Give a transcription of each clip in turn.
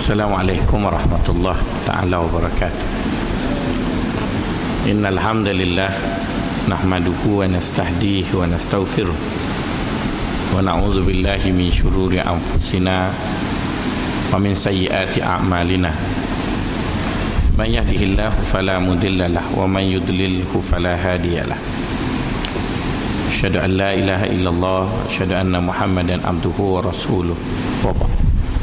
Assalamualaikum warahmatullahi ta'ala wabarakatuh. Innal hamdalillah nahmaduhu wa nasta'dihi wa nastaghfiruh wa na'udzu billahi min shururi anfusina wa min sayyiati a'malina. Man yahdihillahu fala mudilla lahu wa man yudlilhu fala hadiyalah. Asyhadu an la ilaha illallah wa asyhadu anna Muhammadan abduhu wa rasuluh. Wa ba'd.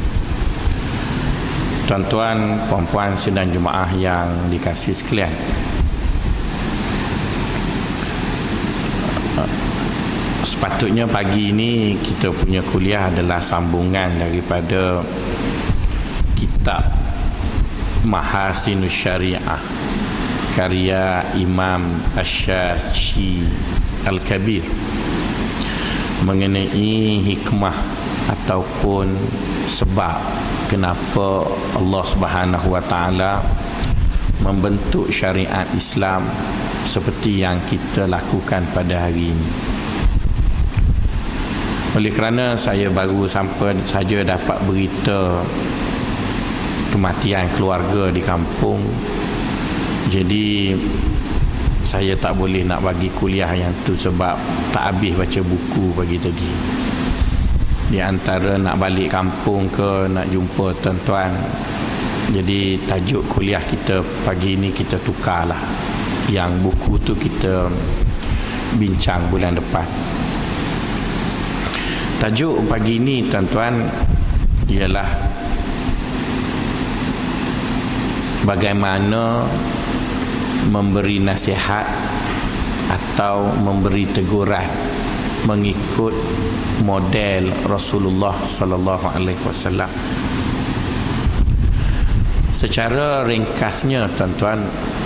Tuan-tuan, puan-puan sidang jemaah yang dikasihi sekalian, sepatutnya pagi ini kita punya kuliah adalah sambungan daripada kitab Mahasinus Syariah karya Imam Asy-Syazili Al-Kabir mengenai hikmah ataupun sebab kenapa Allah Subhanahu wa taala membentuk syariat Islam seperti yang kita lakukan pada hari ini. Oleh kerana saya baru sampai saja dapat berita kematian keluarga di kampung, jadi saya tak boleh nak bagi kuliah yang tu sebab tak habis baca buku pagi tadi. Di antara nak balik kampung ke nak jumpa tuan-tuan, jadi tajuk kuliah kita pagi ini kita tukarlah. Yang buku tu kita bincang bulan depan. Tajuk pagi ini tuan-tuan ialah bagaimana memberi nasihat atau memberi teguran mengikut model Rasulullah sallallahu alaihi wasallam. Secara ringkasnya tuan-tuan,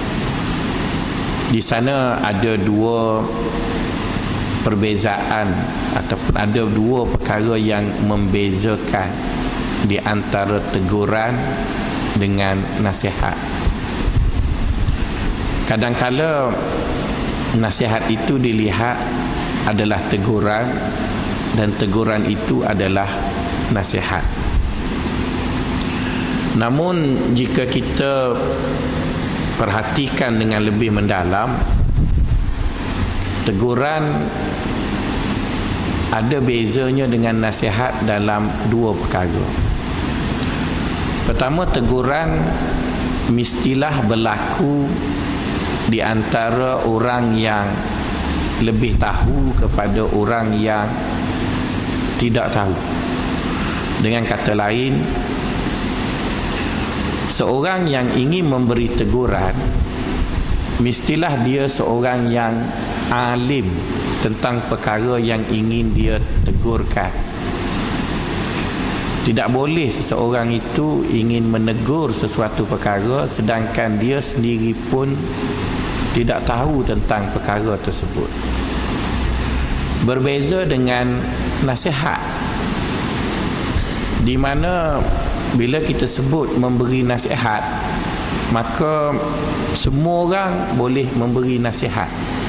di sana ada dua perbezaan ataupun ada dua perkara yang membezakan di antara teguran dengan nasihat. Kadang-kala nasihat itu dilihat adalah teguran dan teguran itu adalah nasihat. Namun jika kita perhatikan dengan lebih mendalam, teguran ada bezanya dengan nasihat dalam dua perkara. Pertama, teguran mestilah berlaku di antara orang yang lebih tahu kepada orang yang tidak tahu. Dengan kata lain, seorang yang ingin memberi teguran mestilah dia seorang yang alim tentang perkara yang ingin dia tegurkan. Tidak boleh seseorang itu ingin menegur sesuatu perkara sedangkan dia sendiri pun tidak tahu tentang perkara tersebut. Berbeza dengan nasihat, di mana bila kita sebut memberi nasihat, maka semua orang boleh memberi nasihat.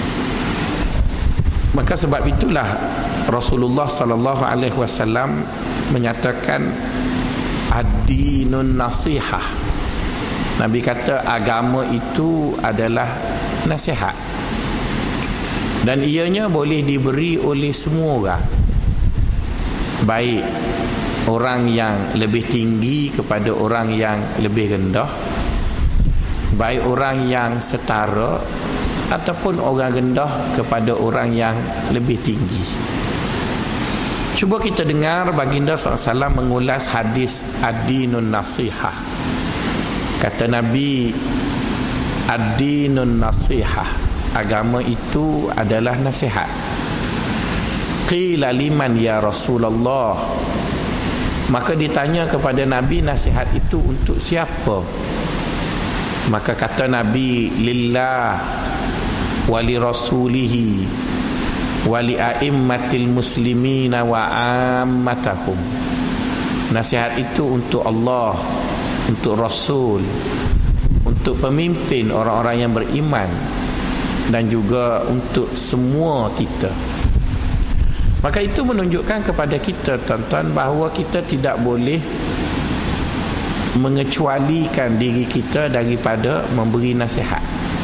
Maka sebab itulah Rasulullah sallallahu alaihi wasallam menyatakan ad-dinun nasihah. Nabi kata agama itu adalah nasihat, dan ianya boleh diberi oleh semua orang, baik orang yang lebih tinggi kepada orang yang lebih rendah, baik orang yang setara ataupun orang rendah kepada orang yang lebih tinggi. Cuba kita dengar baginda SAW mengulas hadis ad-dinun nasihah. Kata Nabi, ad-dinun nasihah, agama itu adalah nasihat. Qila liman ya Rasulullah, maka ditanya kepada Nabi, nasihat itu untuk siapa? Maka kata Nabi, lillah wali rasulihi wali a'immatil muslimina wa ammatahum. Nasihat itu untuk Allah, untuk Rasul, untuk pemimpin orang-orang yang beriman, dan juga untuk semua kita. Maka itu menunjukkan kepada kita tuan-tuan bahawa kita tidak boleh mengecualikan diri kita daripada memberi nasihat.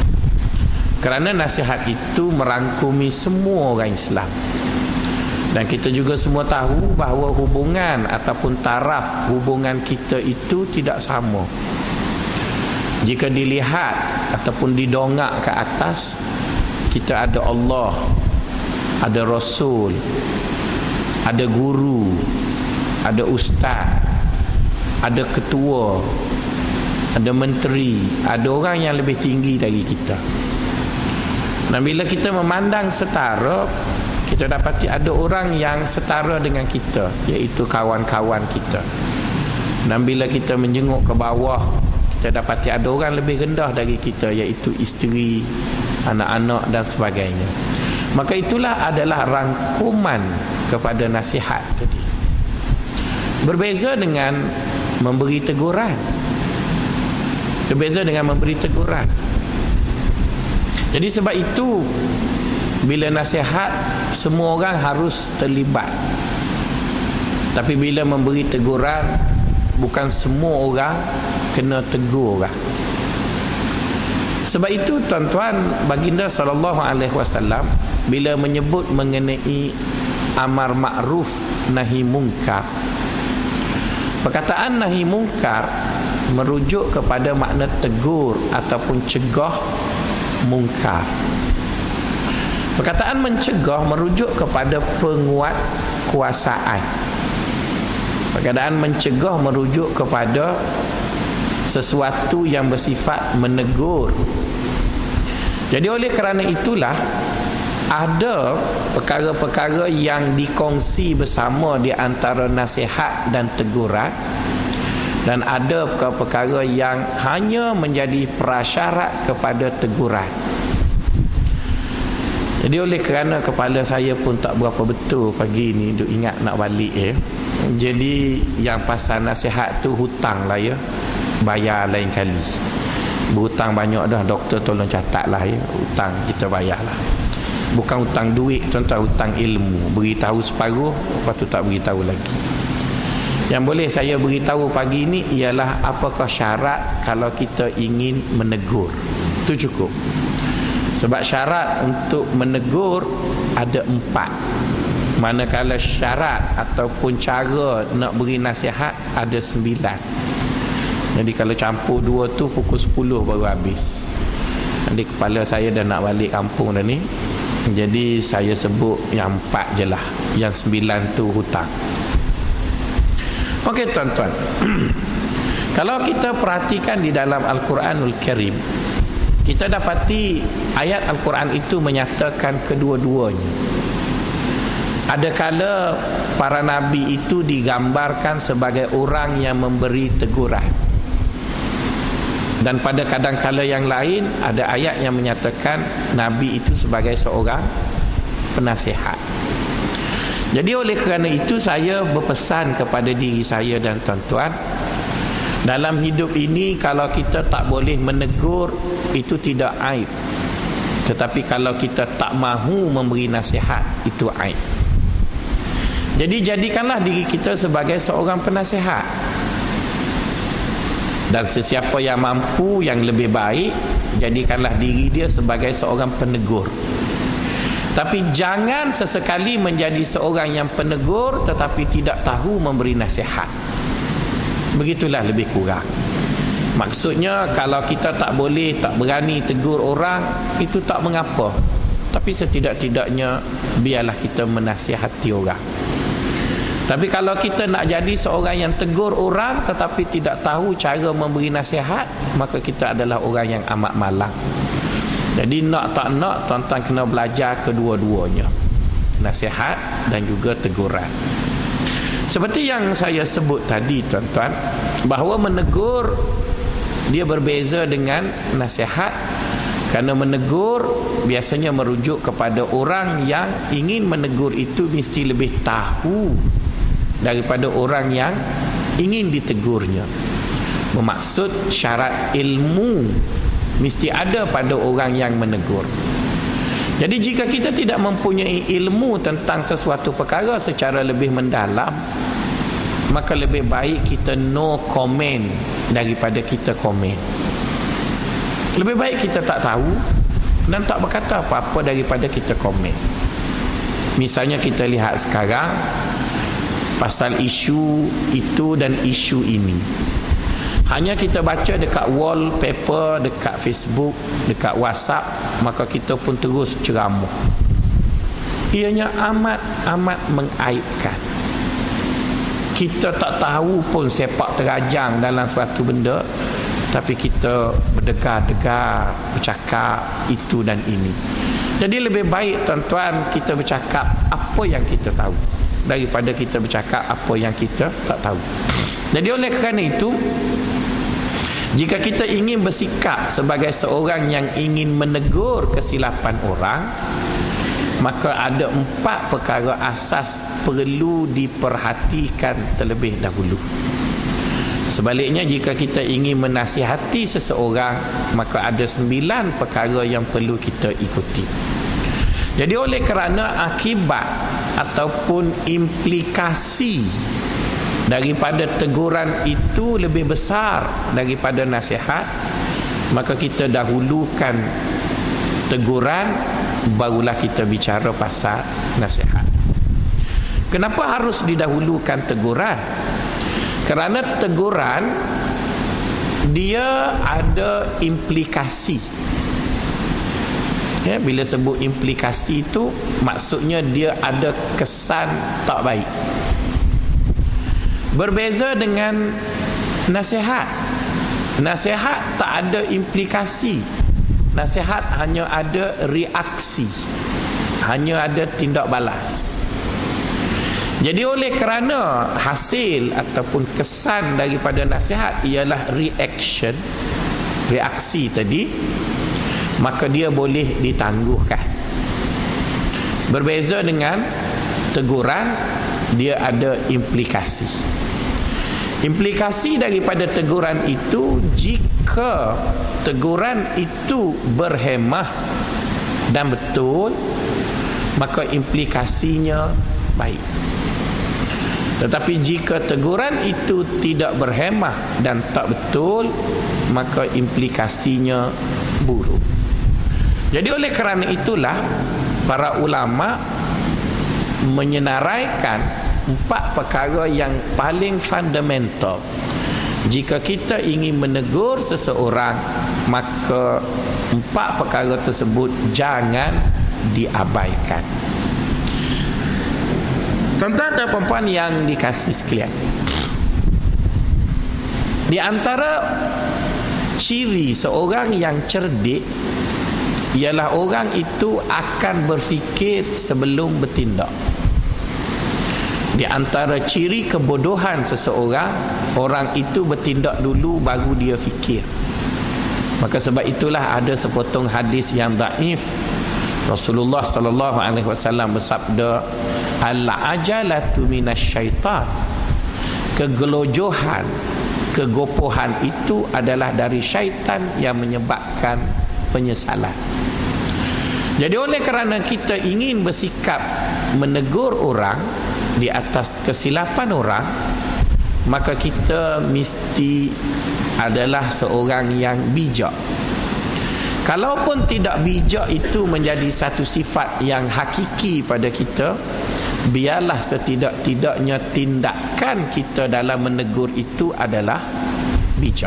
Kerana nasihat itu merangkumi semua orang Islam. Dan kita juga semua tahu bahawa hubungan ataupun taraf hubungan kita itu tidak sama. Jika dilihat ataupun didongak ke atas, kita ada Allah, ada Rasul, ada guru, ada ustaz, ada ketua, ada menteri, ada orang yang lebih tinggi dari kita. Dan bila kita memandang setara, kita dapati ada orang yang setara dengan kita, iaitu kawan-kawan kita. Dan bila kita menjenguk ke bawah, kita dapati ada orang lebih rendah dari kita, iaitu isteri, anak-anak dan sebagainya. Maka itulah adalah rangkuman kepada nasihat tadi. Berbeza dengan memberi teguran. Berbeza dengan memberi teguran. Jadi sebab itu, bila nasihat, semua orang harus terlibat. Tapi bila memberi teguran, bukan semua orang kena tegur orang. Sebab itu tuan-tuan, baginda SAW bila menyebut mengenai amar ma'ruf nahi munkar, perkataan nahi munkar merujuk kepada makna tegur ataupun cegah munkar. Perkataan mencegah merujuk kepada penguatkuasaan. Perkataan mencegah merujuk kepada sesuatu yang bersifat menegur. Jadi oleh kerana itulah, ada perkara-perkara yang dikongsi bersama di antara nasihat dan teguran, dan ada perkara-perkara yang hanya menjadi prasyarat kepada teguran. Jadi oleh kerana kepala saya pun tak berapa betul pagi ni, duk ingat nak balik Jadi yang pasal nasihat tu hutang lah bayar lain kali. Berhutang banyak dah, doktor tolong catat lah hutang kita bayar lah. Bukan hutang duit tuan-tuan, hutang ilmu. Beritahu separuh, lepas tu tak beritahu lagi. Yang boleh saya beritahu pagi ni ialah apakah syarat kalau kita ingin menegur. Itu cukup. Sebab syarat untuk menegur ada 4. Manakala syarat ataupun cara nak beri nasihat ada 9. Jadi kalau campur 2 tu pukul 10 baru habis. Jadi kepala saya dah nak balik kampung dah ni. Jadi saya sebut yang 4 je lah. Yang 9 tu hutang. Okey tuan-tuan. Kalau kita perhatikan di dalam Al-Quranul Karim, kita dapati ayat Al-Quran itu menyatakan kedua-duanya. Ada kala para nabi itu digambarkan sebagai orang yang memberi teguran. Dan pada kadang-kala yang lain ada ayat yang menyatakan nabi itu sebagai seorang penasihat. Jadi oleh kerana itu saya berpesan kepada diri saya dan tuan-tuan, dalam hidup ini kalau kita tak boleh menegur, itu tidak aib. Tetapi kalau kita tak mahu memberi nasihat, itu aib. Jadi jadikanlah diri kita sebagai seorang penasihat. Dan sesiapa yang mampu, yang lebih baik, jadikanlah diri dia sebagai seorang penegur. Tapi jangan sesekali menjadi seorang yang penegur tetapi tidak tahu memberi nasihat. Begitulah lebih kurang. Maksudnya kalau kita tak boleh, tak berani tegur orang, itu tak mengapa. Tapi setidak-tidaknya biarlah kita menasihati orang. Tapi kalau kita nak jadi seorang yang tegur orang tetapi tidak tahu cara memberi nasihat, maka kita adalah orang yang amat malang. Jadi nak tak nak, tuan-tuan kena belajar kedua-duanya, nasihat dan juga teguran. Seperti yang saya sebut tadi tuan-tuan, bahawa menegur dia berbeza dengan nasihat. Kerana menegur biasanya merujuk kepada orang yang ingin menegur itu mesti lebih tahu daripada orang yang ingin ditegurnya. Bermaksud syarat ilmu mesti ada pada orang yang menegur. Jadi jika kita tidak mempunyai ilmu tentang sesuatu perkara secara lebih mendalam, maka lebih baik kita no comment daripada kita komen. Lebih baik kita tak tahu dan tak berkata apa-apa daripada kita komen. Misalnya kita lihat sekarang pasal isu itu dan isu ini, hanya kita baca dekat wallpaper, dekat Facebook, dekat WhatsApp, maka kita pun terus ceramah. Ianya amat mengaibkan. Kita tak tahu pun sepak terajang dalam suatu benda, tapi kita berdegar-degar bercakap itu dan ini. Jadi lebih baik tuan-tuan kita bercakap apa yang kita tahu daripada kita bercakap apa yang kita tak tahu. Jadi oleh kerana itu, jika kita ingin bersikap sebagai seorang yang ingin menegur kesilapan orang, maka ada 4 perkara asas perlu diperhatikan terlebih dahulu. Sebaliknya, jika kita ingin menasihati seseorang, maka ada 9 perkara yang perlu kita ikuti. Jadi oleh kerana akibat ataupun implikasi daripada teguran itu lebih besar daripada nasihat, maka kita dahulukan teguran, barulah kita bicara pasal nasihat. Kenapa harus didahulukan teguran? Kerana teguran dia ada implikasi. Ya, bila sebut implikasi itu maksudnya dia ada kesan tak baik. Berbeza dengan nasihat. Nasihat tak ada implikasi. Nasihat hanya ada reaksi, hanya ada tindak balas. Jadi oleh kerana hasil ataupun kesan daripada nasihat ialah reaction, reaksi tadi, maka dia boleh ditangguhkan. Berbeza dengan teguran, dia ada implikasi. Implikasi daripada teguran itu, jika teguran itu berhemah dan betul, maka implikasinya baik. Tetapi jika teguran itu tidak berhemah dan tak betul, maka implikasinya buruk. Jadi oleh kerana itulah para ulama menyenaraikan 4 perkara yang paling fundamental. Jika kita ingin menegur seseorang, maka 4 perkara tersebut jangan diabaikan. Tuan-tuan dan puan-puan yang dikasihi sekalian, di antara ciri seorang yang cerdik ialah orang itu akan berfikir sebelum bertindak. Di antara ciri kebodohan seseorang, orang itu bertindak dulu baru dia fikir. Maka sebab itulah ada sepotong hadis yang dhaif. Rasulullah sallallahu alaihi wasallam bersabda, al-ajalatu minasyaitan. Kegelojohan, kegopohan itu adalah dari syaitan yang menyebabkan penyesalan. Jadi oleh kerana kita ingin bersikap menegur orang di atas kesilapan orang, maka kita mesti adalah seorang yang bijak. Kalaupun tidak bijak itu menjadi satu sifat yang hakiki pada kita, biarlah setidak-tidaknya tindakan kita dalam menegur itu adalah bijak.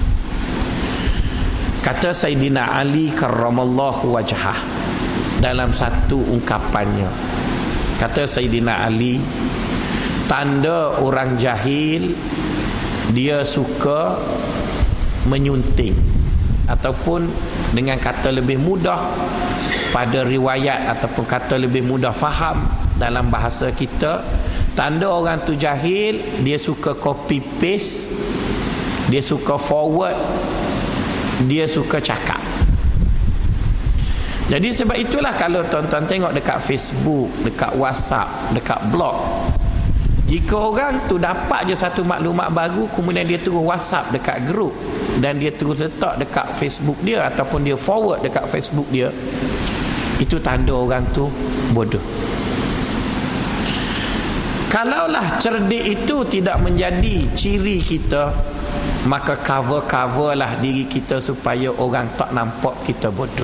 Kata Sayyidina Ali karramallahu wajhah dalam satu ungkapannya, kata Sayyidina Ali, tanda orang jahil dia suka menyunting, ataupun dengan kata lebih mudah pada riwayat ataupun kata lebih mudah faham dalam bahasa kita, tanda orang tu jahil, dia suka copy paste, dia suka forward, dia suka cakap. Jadi sebab itulah kalau tuan-tuan tengok dekat Facebook, dekat WhatsApp, dekat blog, jika orang tu dapat je satu maklumat baru, kemudian dia terus WhatsApp dekat grup dan dia terus letak dekat Facebook dia ataupun dia forward dekat Facebook dia, itu tanda orang tu bodoh. Kalaulah cerdik itu tidak menjadi ciri kita, maka cover-coverlah diri kita supaya orang tak nampak kita bodoh.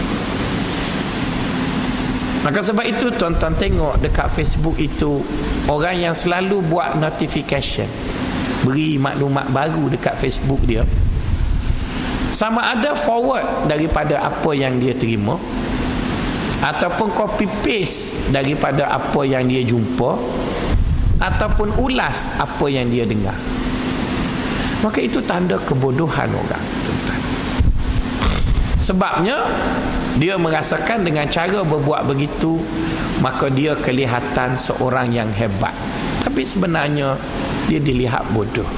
Maka sebab itu tuan-tuan tengok dekat Facebook itu, orang yang selalu buat notification, beri maklumat baru dekat Facebook dia, sama ada forward daripada apa yang dia terima ataupun copy paste daripada apa yang dia jumpa ataupun ulas apa yang dia dengar. Maka itu tanda kebodohan orang, tuan-tuan. Sebabnya dia merasakan dengan cara berbuat begitu, maka dia kelihatan seorang yang hebat, tapi sebenarnya dia dilihat bodoh.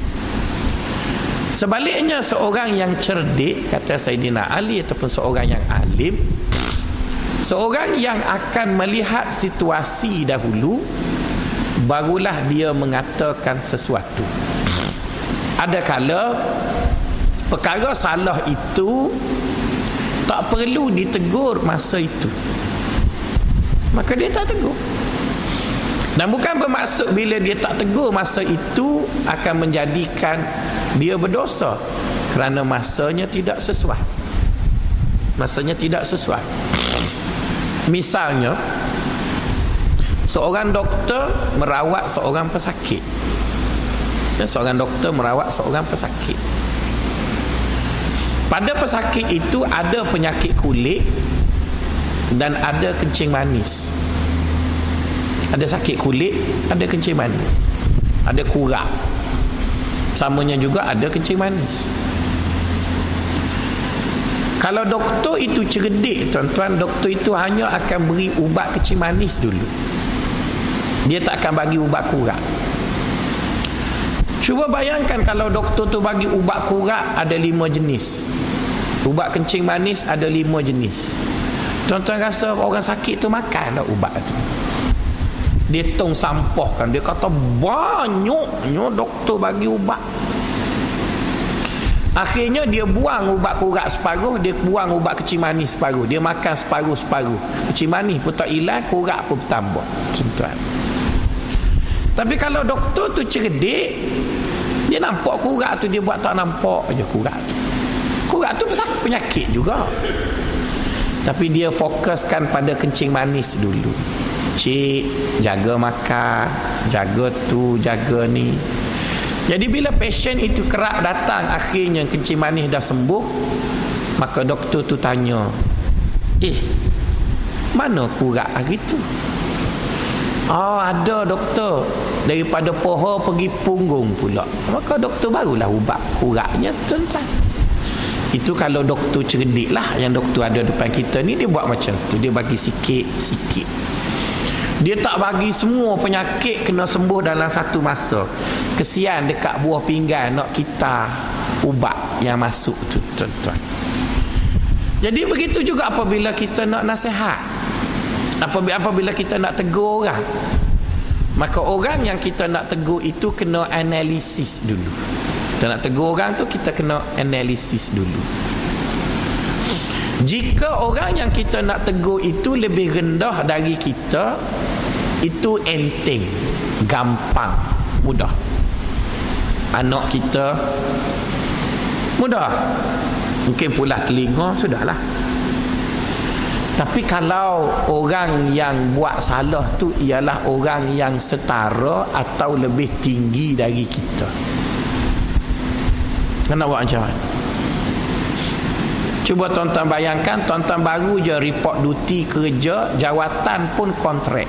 Sebaliknya, seorang yang cerdik, kata Saidina Ali, ataupun seorang yang alim, seorang yang akan melihat situasi dahulu, barulah dia mengatakan sesuatu. Ada kala perkara salah itu tak perlu ditegur masa itu, maka dia tak tegur. Dan bukan bermaksud bila dia tak tegur masa itu akan menjadikan dia berdosa, kerana masanya tidak sesuai. Masanya tidak sesuai. Misalnya, seorang doktor merawat seorang pesakit. Seorang doktor merawat seorang pesakit. Pada pesakit itu ada penyakit kulit dan ada kencing manis. Ada sakit kulit, ada kencing manis, ada kurak. Samanya juga ada kencing manis. Kalau doktor itu cerdik, tuan-tuan, doktor itu hanya akan beri ubat kencing manis dulu. Dia tak akan bagi ubat kurak. Cuba bayangkan kalau doktor tu bagi ubat kurak ada 5 jenis, ubat kencing manis ada 5 jenis. Tuan-tuan rasa orang sakit tu makan tak ubat tu? Dia tong sampah kan, dia kata banyaknya doktor bagi ubat. Akhirnya dia buang ubat kurak separuh, dia buang ubat kencing manis separuh, dia makan separuh-separuh. Kencing manis pun tak hilang, kurak pun bertambah, tuan-tuan. Tapi kalau doktor tu cerdik, dia nampak kurak tu, dia buat tak nampak aja kurak tu. Kurak tu penyakit juga, tapi dia fokuskan pada kencing manis dulu. Cik, jaga makan, jaga tu, jaga ni. Jadi bila pasien itu kerap datang, akhirnya kencing manis dah sembuh, maka doktor tu tanya, mana kurak hari tu? Oh, ada doktor, daripada pohon pergi punggung pula. Maka doktor barulah ubat kuraknya, tuan-tuan. Itu kalau doktor cerdik lah. Yang doktor ada depan kita ni, dia buat macam tu, dia bagi sikit-sikit. Dia tak bagi semua penyakit kena sembuh dalam satu masa. Kesian dekat buah pinggan nak kita ubat yang masuk tu, tuan-tuan. Jadi begitu juga apabila kita nak nasihat, apabila kita nak tegur orang, maka orang yang kita nak tegur itu kena analisis dulu. Kita nak tegur orang tu, kita kena analisis dulu. Jika orang yang kita nak tegur itu lebih rendah dari kita, itu enteng, gampang, mudah. Anak kita mudah, mungkin pula telinga, sudahlah. Tapi kalau orang yang buat salah tu ialah orang yang setara atau lebih tinggi dari kita, nak buat macam mana? Cuba tuan-tuan bayangkan, tuan-tuan baru je report duty kerja, jawatan pun kontrak.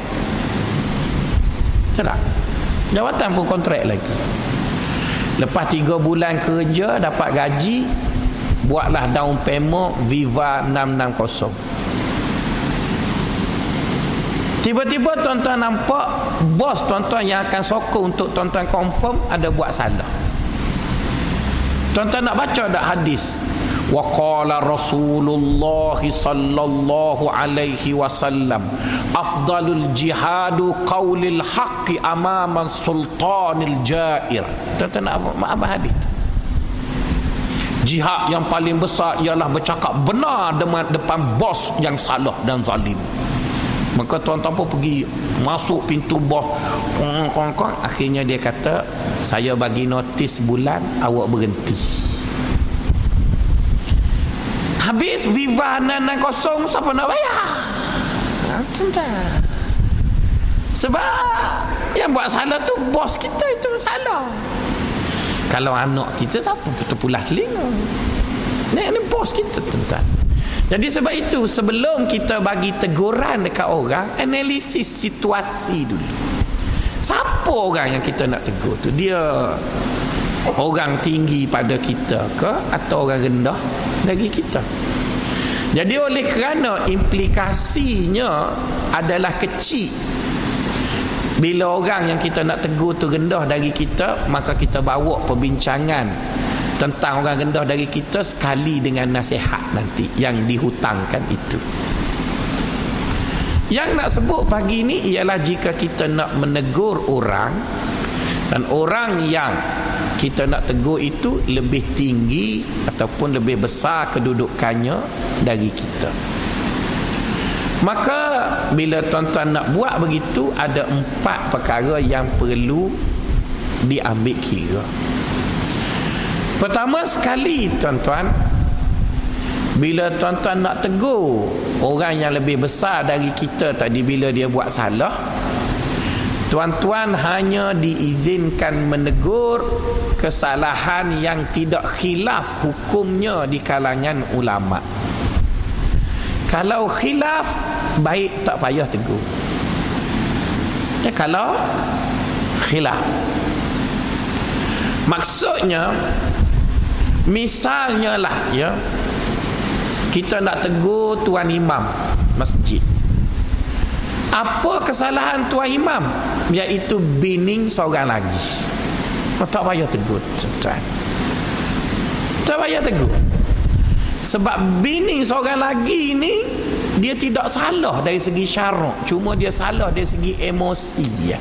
Tak? Jawatan pun kontrak lagi. Lepas 3 bulan kerja dapat gaji, buatlah down payment Viva 660. Tiba-tiba tuan-tuan nampak bos tuan-tuan yang akan sokong untuk tuan-tuan confirm ada buat salah. Tuan-tuan nak baca tak hadis? Wa qala Rasulullah sallallahu alaihi wasallam, afdalul jihadu qaulil haqqi amama sultanil jair. Tuan-tuan nak apa hadis? Jihad yang paling besar ialah bercakap benar depan bos yang salah dan zalim. Maka tuan-tuan pun pergi masuk pintu bos, kong. Akhirnya dia kata, saya bagi notis bulan, awak berhenti. Habis Viva 660, siapa nak bayar? Sebab yang buat salah tu bos kita, itu salah. Kalau anak kita tak apa, terpulas telinga. Ini bos kita, tuan-tuan. Jadi sebab itu, sebelum kita bagi teguran dekat orang, analisis situasi dulu. Siapa orang yang kita nak tegur tu? Dia orang tinggi pada kita ke, atau orang rendah dari kita? Jadi oleh kerana implikasinya adalah kecil, bila orang yang kita nak tegur tu rendah dari kita, maka kita bawa perbincangan tentang orang rendah dari kita sekali dengan nasihat nanti yang dihutangkan itu. Yang nak sebut pagi ni ialah jika kita nak menegur orang, dan orang yang kita nak tegur itu lebih tinggi ataupun lebih besar kedudukannya dari kita, maka bila tuan-tuan nak buat begitu, ada 4 perkara yang perlu diambil kira. Pertama sekali, tuan-tuan, bila tuan-tuan nak tegur orang yang lebih besar dari kita tadi, bila dia buat salah, tuan-tuan hanya diizinkan menegur kesalahan yang tidak khilaf hukumnya di kalangan ulama. Kalau khilaf, baik tak payah tegur. Ya, kalau khilaf, maksudnya misalnya lah, ya, kita nak tegur tuan imam masjid. Apa kesalahan tuan imam? Iaitu bining seorang lagi. Tak payah tegur, tuan. Tak payah tegur. Sebab bining seorang lagi ni, dia tidak salah dari segi syarak, cuma dia salah dari segi emosi, ya.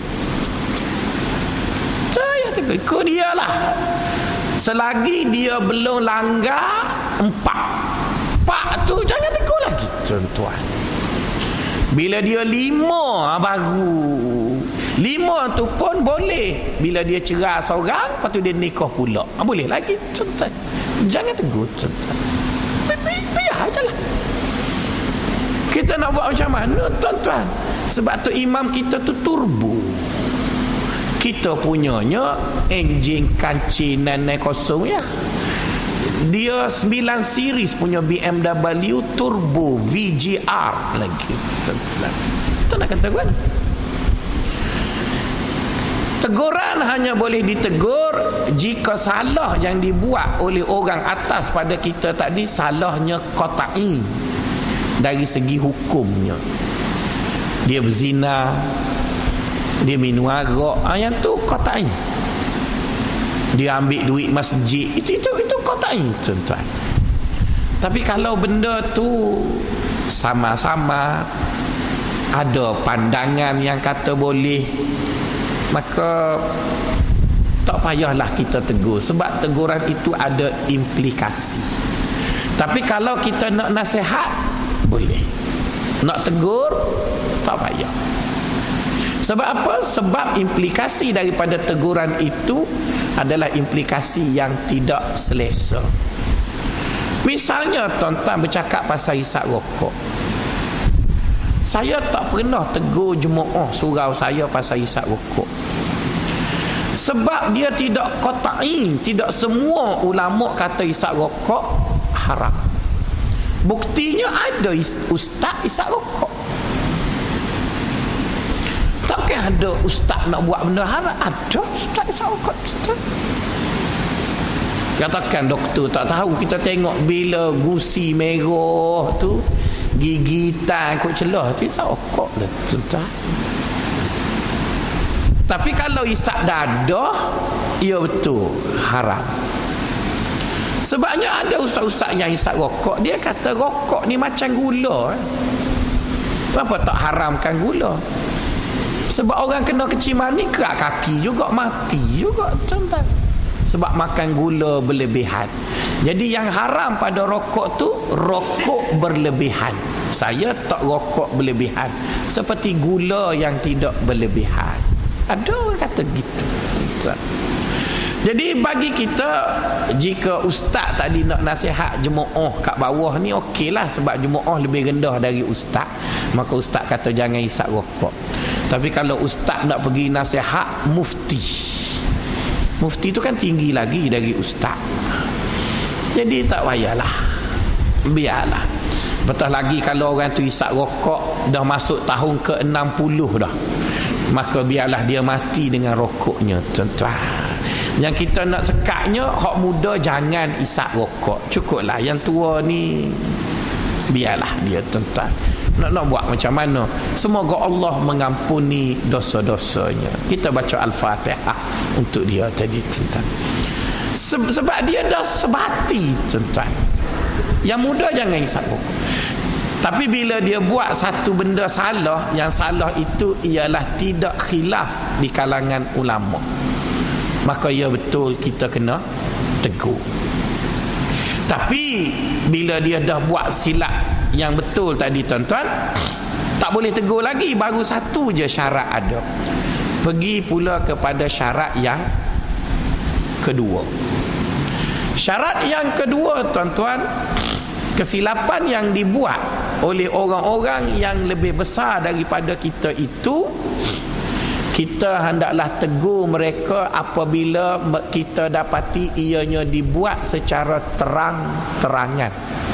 Tak payah tegur, ikut dia lah. Selagi dia belum langgar 4 tu, jangan tegur lagi, tuan-tuan. Bila dia 5 baru, 5 tu pun boleh. Bila dia cerai seorang, lepas tu dia nikah pula, boleh lagi, tuan-tuan. Jangan tegur, tuan-tuan. Biar je lah. Kita nak buat macam mana, tuan-tuan? Sebab tu imam kita tu turbo. Kita punyanya enjin kancing 990, ya. Dia 9 series punya BMW turbo VGR lagi. Itu nak kata kan? Teguran hanya boleh ditegur jika salah yang dibuat oleh orang atas pada kita tadi salahnya qat'i dari segi hukumnya. Dia berzina, dia minum arak, yang tu qat'i. Dia ambil duit masjid, itu qat'i, tuan-tuan. Tapi kalau benda tu sama-sama ada pandangan yang kata boleh, maka tak payahlah kita tegur, sebab teguran itu ada implikasi. Tapi kalau kita nak nasihat, boleh. Nak tegur, tak payah. Sebab apa? Sebab implikasi daripada teguran itu adalah implikasi yang tidak selesa. Misalnya tuan-tuan bercakap pasal hisap rokok. Saya tak pernah tegur jemaah surau saya pasal hisap rokok, sebab dia tidak qat'i. Tidak semua ulama kata hisap rokok haram. Buktinya ada ustaz hisap rokok. Takkan ada ustaz nak buat benda haram? Ada ustaz hisap rokok. Katakan doktor tak tahu, kita tengok bila gusi merah tu, gigitan kot celah tu hisap rokok lah, tuan. Tapi kalau hisap dadah, ya betul haram. Sebabnya ada ustaz-ustaz yang hisap rokok, dia kata rokok ni macam gula. Kenapa tak haramkan gula? Sebab orang kena kecil manis, kerak kaki juga, mati juga, tuan-tuan. sebab makan gula berlebihan. Jadi yang haram pada rokok tu rokok berlebihan. Saya tak rokok berlebihan, seperti gula yang tidak berlebihan. Ada orang kata gitu. Jadi bagi kita, jika ustaz tadi nak nasihat jemaah kat bawah ni, okeylah, sebab jemaah lebih rendah dari ustaz, maka ustaz kata jangan isap rokok. Tapi kalau ustaz nak pergi nasihat mufti tu kan tinggi lagi dari ustaz, jadi tak payahlah, biarlah. Betul lagi kalau orang tu isap rokok dah masuk tahun ke-60 dah, maka biarlah dia mati dengan rokoknya, tuan-tuan. Yang kita nak sekatnya, hak muda jangan isap rokok, cukuplah. Yang tua ni biarlah dia, tuan-tuan. Nak buat macam mana? Semoga Allah mengampuni dosa-dosanya. Kita baca Al-Fatihah untuk dia tadi, tuan-tuan. Sebab dia dah sebati, tuan-tuan. Yang muda jangan isap rokok. Tapi bila dia buat satu benda salah, yang salah itu ialah tidak khilaf di kalangan ulama, maka ya betul kita kena tegur. Tapi bila dia dah buat silap yang betul tadi, tuan-tuan, tak boleh tegur lagi. Baru satu je syarat ada. Pergi pula kepada syarat yang kedua. Syarat yang kedua, tuan-tuan, kesilapan yang dibuat oleh orang-orang yang lebih besar daripada kita itu, kita hendaklah tegur mereka apabila kita dapati ianya dibuat secara terang-terangan.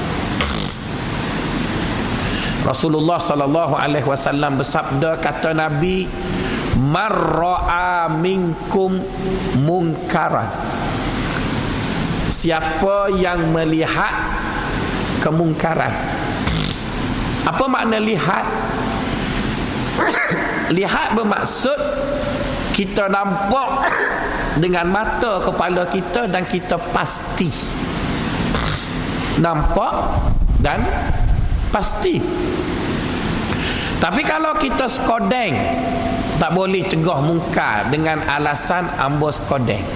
Rasulullah sallallahu alaihi wasallam bersabda, kata Nabi, marra'a minkum munkaran, siapa yang melihat kemungkaran. Apa makna lihat? Lihat bermaksud kita nampak dengan mata kepala kita dan kita pasti nampak dan pasti. Tapi kalau kita skodeng, tak boleh cegah mungkar dengan alasan ambo skodeng.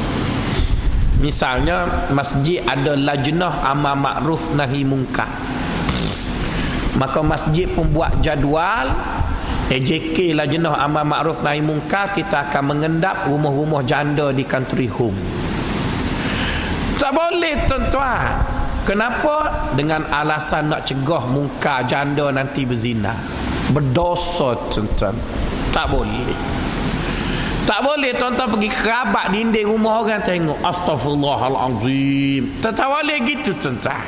Misalnya masjid ada lajnah amar makruf nahi mungkar, maka masjid pun buat jadual AJK, lajnah amar makruf nahi mungkar, kita akan mengendap rumah-rumah janda di country home. Tak boleh, tuan-tuan. Kenapa? Dengan alasan nak cegah mungkar, janda nanti berzina, berdosa, tuan-tuan. Tak boleh. Tak boleh, tuan-tuan, pergi kerabat dinding rumah orang tengok, astaghfirullahalazim. Tak boleh gitu, tuan-tuan.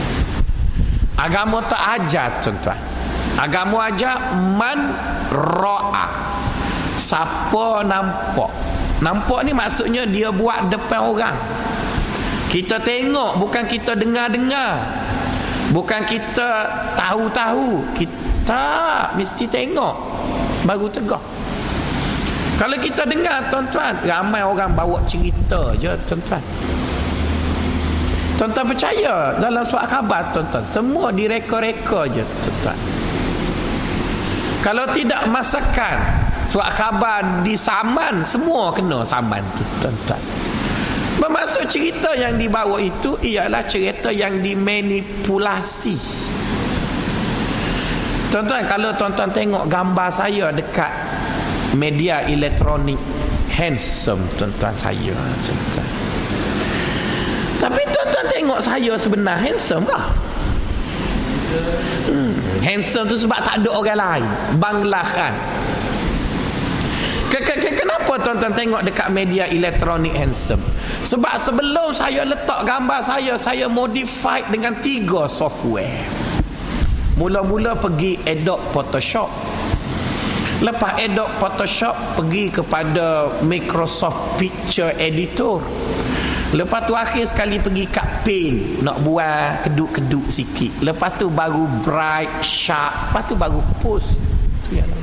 Agama tak ajar, tuan-tuan. Agama ajar man ra'a, siapa nampak. Nampak ni maksudnya dia buat depan orang, kita tengok, bukan kita dengar-dengar, bukan kita tahu-tahu. Kita mesti tengok baru tegak. Kalau kita dengar, tuan-tuan, ramai orang bawa cerita je, tuan-tuan. Tuan-tuan percaya dalam surat khabar, tuan-tuan, semua direka-reka je, tuan-tuan. Kalau tidak masakan surat khabar disaman, semua kena saman tu, tuan-tuan. Bermaksud cerita yang dibawa itu ialah cerita yang dimanipulasi. Tuan-tuan, kalau tuan-tuan tengok gambar saya dekat media elektronik, handsome, tuan-tuan, saya, tuan-tuan. Tapi tuan-tuan tengok saya sebenar handsome lah. Handsome tu sebab tak ada orang lain, Bangla Khan. Kenapa tuan-tuan tengok dekat media elektronik handsome? Sebab sebelum saya letak gambar saya modify dengan 3 software. Mula-mula pergi Adobe Photoshop, lepas Adobe Photoshop pergi kepada Microsoft Picture Editor, lepas tu akhir sekali pergi kat Paint, nak buat keduk-keduk sikit, lepas tu baru bright, sharp, lepas tu baru post. Tu yang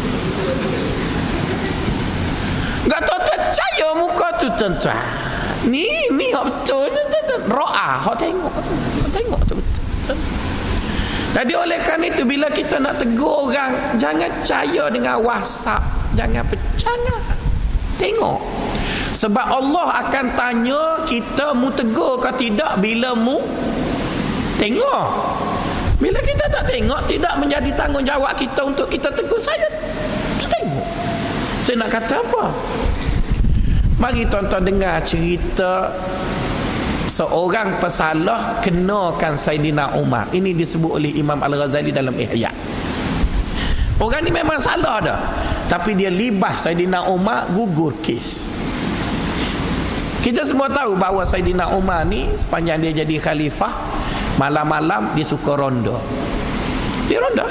enggak tuan-tuan percaya muka tu, tuan-tuan. Ni hak betul, tuan-tuan. Ro'ah, hak tengok tu. Tengok tu betul, tuan-tuan. Jadi oleh kerana itu, bila kita nak tegur orang, jangan percaya dengan WhatsApp, jangan percaya. Tengok. Sebab Allah akan tanya kita mu tegur ke tidak bila mu tengok. Bila kita tak tengok, tidak menjadi tanggungjawab kita untuk kita tegur. Saya tengok. Saya nak kata apa? Mari tuan-tuan dengar cerita seorang pesalah kenakan Saidina Umar. Ini disebut oleh Imam Al-Ghazali dalam Ihya. Orang ni memang salah dah, tapi dia libah Saidina Umar, gugur kes. Kita semua tahu bahawa Saidina Umar ni sepanjang dia jadi khalifah, malam-malam dia suka ronda. Dia ronda.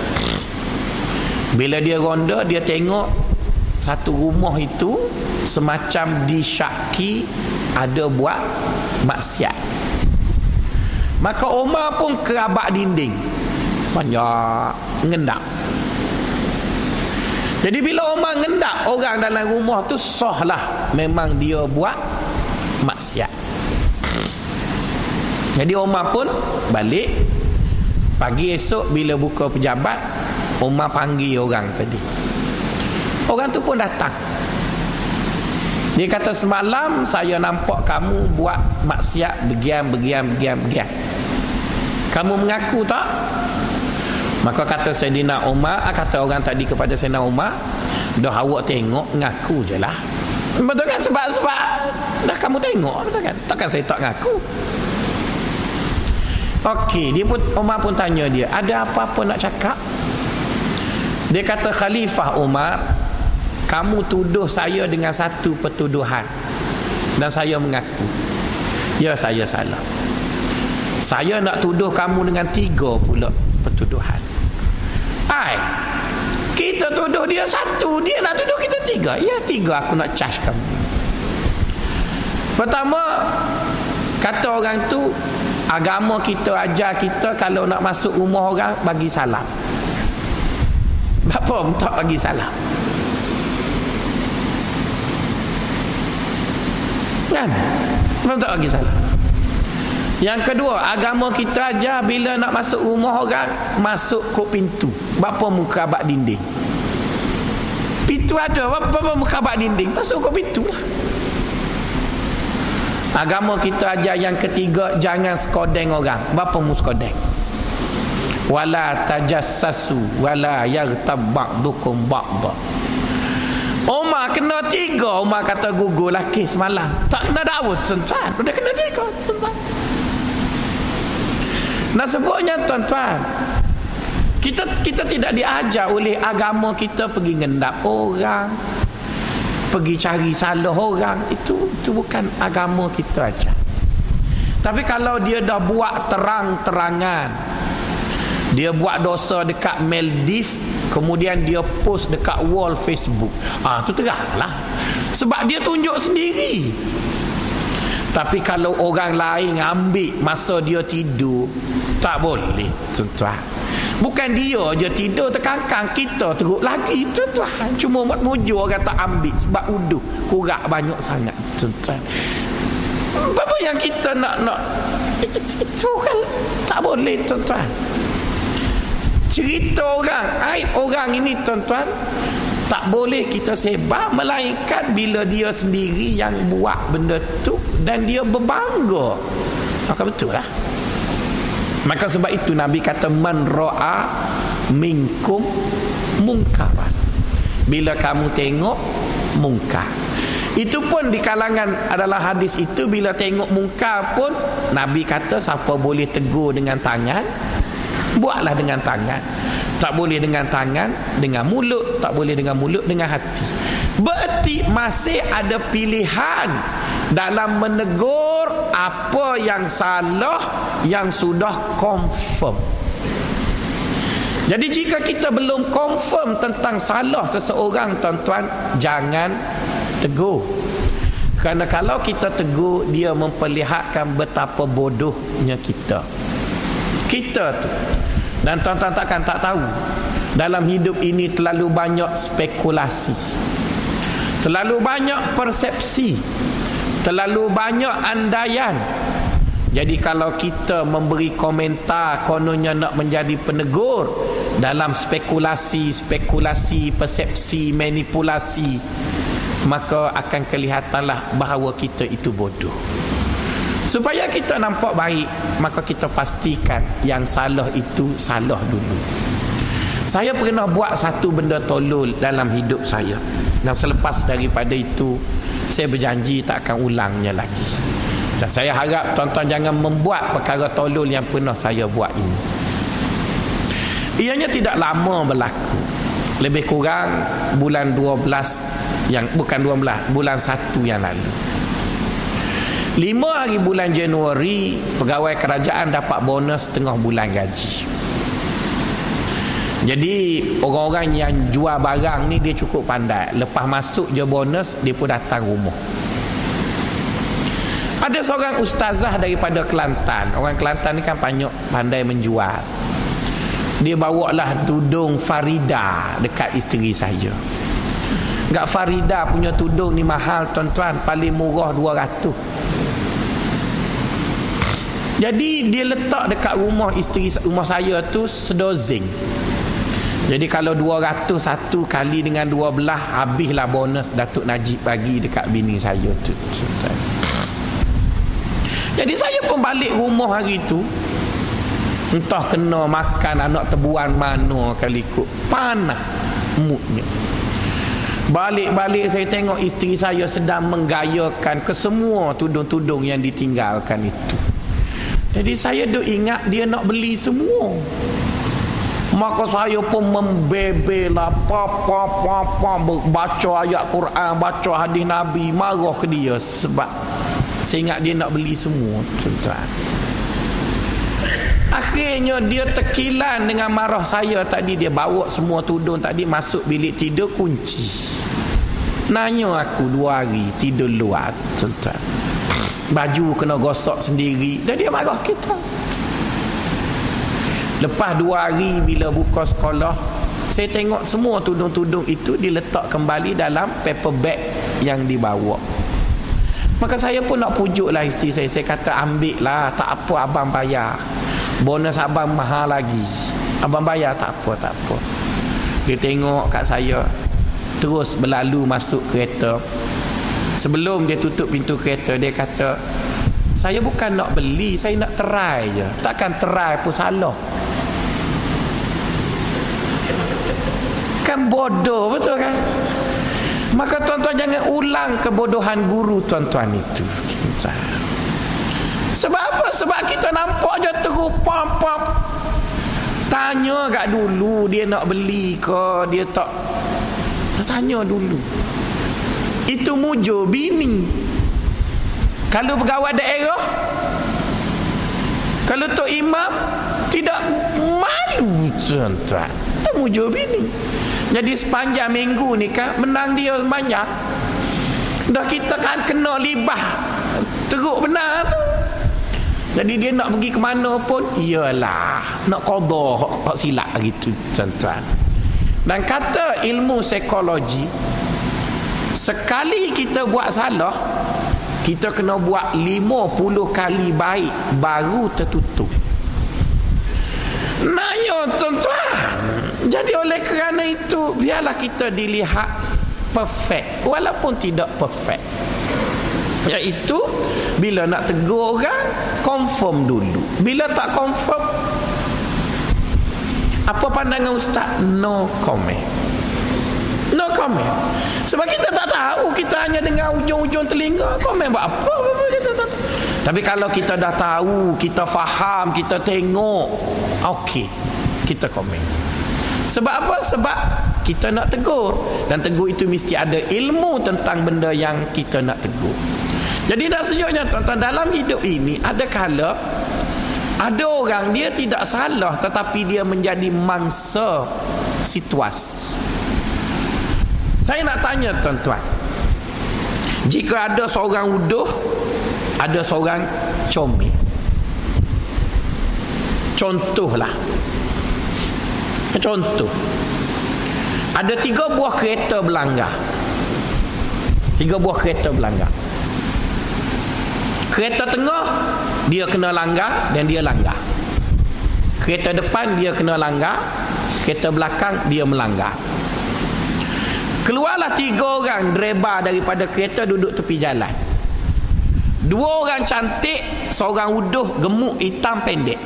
Bila dia ronda, dia tengok satu rumah itu semacam disyaki ada buat maksiat. Maka Umar pun kerabak dinding, banyak ngendap. Jadi bila Umar ngendap, orang dalam rumah tu sahlah memang dia buat maksiat. Jadi Umar pun balik. Pagi esok bila buka pejabat, Umar panggil orang tadi. Orang tu pun datang. Dia kata, semalam saya nampak kamu buat maksiat begian. Kamu mengaku tak? Maka kata Saidina Umar, kata orang tadi kepada Saidina Umar, dah awak tengok, ngaku je lah. Betul kan? Sebab dah kamu tengok, betul kan? Takkan saya tak ngaku. Okey, Umar pun tanya dia, ada apa-apa nak cakap? Dia kata, Khalifah Umar, kamu tuduh saya dengan satu pertuduhan dan saya mengaku, ya saya salah. Saya nak tuduh kamu dengan 3 pula pertuduhan. Kita tuduh dia 1, dia nak tuduh kita 3. Ya 3 aku nak charge kamu. Pertama, kata orang tu, agama kita ajar kita kalau nak masuk rumah orang bagi salam. Bapa tak bagi salam kan? Tak bagi salam. Yang kedua, agama kita ajar bila nak masuk rumah orang, masuk kok pintu. Bapa muka abad dinding. Pintu ada, bapa muka abad dinding, masuk kok pintu lah. Agama kita ajar yang ketiga, jangan skodeng orang. Bapa mu skodeng. Wala tajassasu wala yaghtab ba'dukum ba'da. Umar kena 3. Umar kata gugur laki semalam. Tak kena dakwa tuan-tuan. Udah kena 3 tuan-tuan. Nah sebutnya tuan-tuan, kita tidak diajar oleh agama kita pergi ngendap orang, pergi cari salah orang. Itu bukan agama kita ajar. Tapi kalau dia dah buat terang-terangan, dia buat dosa dekat Maldives, kemudian dia post dekat wall Facebook, tu teranglah, sebab dia tunjuk sendiri. Tapi kalau orang lain ambil masa dia tidur, tak boleh tuan-tuan. Bukan dia je tidur terkangkang, kita teruk lagi tuan-tuan. Cuma buat mujur orang tak ambil sebab uduh kurak banyak sangat tuan-tuan. Apa yang kita nak itu kan tak boleh tuan-tuan. Cerita orang, aib orang ini tuan-tuan, tak boleh kita sebar, melainkan bila dia sendiri yang buat benda tu dan dia berbangga, maka betul lah. Maka sebab itu Nabi kata, man ra'a minkum mungkaran. Bila kamu tengok mungkar, itu pun di kalangan adalah hadis itu, bila tengok mungkar pun Nabi kata siapa boleh tegur dengan tangan, buatlah dengan tangan. Tak boleh dengan tangan, dengan mulut. Tak boleh dengan mulut, dengan hati. Berarti masih ada pilihan dalam menegur apa yang salah yang sudah confirm. Jadi jika kita belum confirm tentang salah seseorang tuan-tuan, jangan tegur. Kerana kalau kita tegur, dia memperlihatkan betapa bodohnya kita tu. Dan tuan-tuan takkan tak tahu, dalam hidup ini terlalu banyak spekulasi, terlalu banyak persepsi, terlalu banyak andaian. Jadi kalau kita memberi komentar kononnya nak menjadi penegur dalam spekulasi, persepsi, manipulasi, maka akan kelihatanlah bahawa kita itu bodoh. Supaya kita nampak baik, maka kita pastikan yang salah itu salah dulu. Saya pernah buat satu benda tolol dalam hidup saya, dan selepas daripada itu saya berjanji tak akan ulangnya lagi. Dan saya harap tuan-tuan jangan membuat perkara tolol yang pernah saya buat ini. Ianya tidak lama berlaku, lebih kurang bulan 12 yang bukan 12, bulan 1 yang lalu. 5 hari bulan Januari, pegawai kerajaan dapat bonus setengah bulan gaji. Jadi orang-orang yang jual barang ni dia cukup pandai. Lepas masuk je bonus, dia pun datang rumah. Ada seorang ustazah daripada Kelantan. Orang Kelantan ni kan pandai menjual. Dia bawalah tudung Farida dekat isteri saya. Gak Farida punya tudung ni mahal tuan-tuan, paling murah 200. Jadi dia letak dekat rumah rumah saya tu sedozen. Jadi kalau 200 satu kali dengan 12, habislah bonus Datuk Najib bagi dekat bini saya tu. Jadi saya pun balik rumah hari tu, entah kena makan anak tebuan mana kali ikut, panah moodnya. Balik-balik saya tengok isteri saya sedang menggayakan ke semua tudung-tudung yang ditinggalkan itu. Jadi saya duk ingat dia nak beli semua. Maka saya pun membebelah baca ayat Quran, baca hadis Nabi, marah ke dia sebab saya ingat dia nak beli semua, tuan-tuan. Akhirnya dia terkilan dengan marah saya tadi. Dia bawa semua tudung tadi masuk bilik tidur, kunci. Nanya aku 2 hari tidur luar, tuan-tuan. Baju kena gosok sendiri, dan dia marah kita. Lepas 2 hari bila buka sekolah, saya tengok semua tudung-tudung itu diletak kembali dalam paper bag yang dibawa. Maka saya pun nak pujuklah isteri saya. Saya kata, ambil lah, tak apa abang bayar. Bonus abang mahal lagi. Abang bayar, tak apa. Dia tengok kat saya, terus berlalu masuk kereta. Sebelum dia tutup pintu kereta, dia kata, saya bukan nak beli, saya nak try je. Takkan try pun salah. Kan bodoh, betul kan? Maka tuan-tuan jangan ulang kebodohan guru tuan-tuan itu. Sebab apa? Sebab kita nampak je terus pop. Tanya kat dulu dia nak beli ke, dia tak. Tanya dulu. Itu mujur bini. Kalau pegawai daerah, kalau tok imam, tidak malu tuan-tuan. Itu mujur bini. Jadi sepanjang minggu ni kan menang dia banyak. Dah kita kan kena libah teruk benar tu. Jadi dia nak pergi ke mana pun, iyalah nak qada hak silap gitu tuan-tuan. Dan kata ilmu psikologi, sekali kita buat salah, kita kena buat 50 kali baik baru tertutup. Nah ya tuan-tuan. Jadi oleh kerana itu, biarlah kita dilihat perfect walaupun tidak perfect. Iaitu bila nak tegur orang, confirm dulu. Bila tak confirm, apa pandangan ustaz? No comment. No comment. Sebab kita tak tahu, kita hanya dengar ujung-ujung telinga. Komen buat apa? Kita tak tahu. Tapi kalau kita dah tahu, kita faham, kita tengok, okey, kita komen. Sebab apa? Sebab kita nak tegur, dan tegur itu mesti ada ilmu tentang benda yang kita nak tegur. Jadi nak sejujurnya tuan-tuan, dalam hidup ini ada kala ada orang dia tidak salah tetapi dia menjadi mangsa situasi. Saya nak tanya tuan-tuan, jika ada seorang uduh, ada seorang comel, contohlah, contoh, ada 3 buah kereta berlanggar. 3 buah kereta berlanggar. Kereta tengah dia kena langgar dan dia langgar. Kereta depan dia kena langgar, kereta belakang dia melanggar. Keluarlah 3 orang driver daripada kereta duduk tepi jalan. 2 orang cantik, seorang uduh gemuk hitam pendek.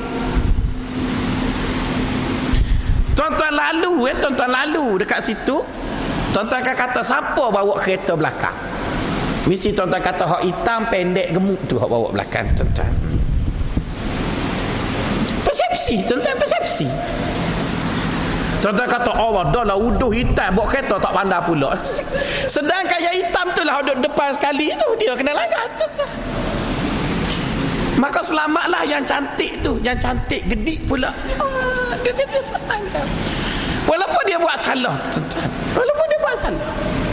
Tuan-tuan lalu dekat situ, tuan-tuan akan kata siapa bawa kereta belakang? Mesti tuan-tuan kata hak hitam pendek gemuk tu hak bawa belakang, tuan-tuan. Persepsi, tuan-tuan, persepsi. Tuan-tuan kata Allah dah lah uduh hitam bawa kereta tak pandai pula. Sedangkan yang hitam tu lah duduk depan sekali tu, dia kena langgar, tuan-tuan. Maka selamatlah yang cantik tu, yang cantik gedik pula. Dia senang. Walaupun dia buat salah, tuan-tuan. Walaupun dia buat salah.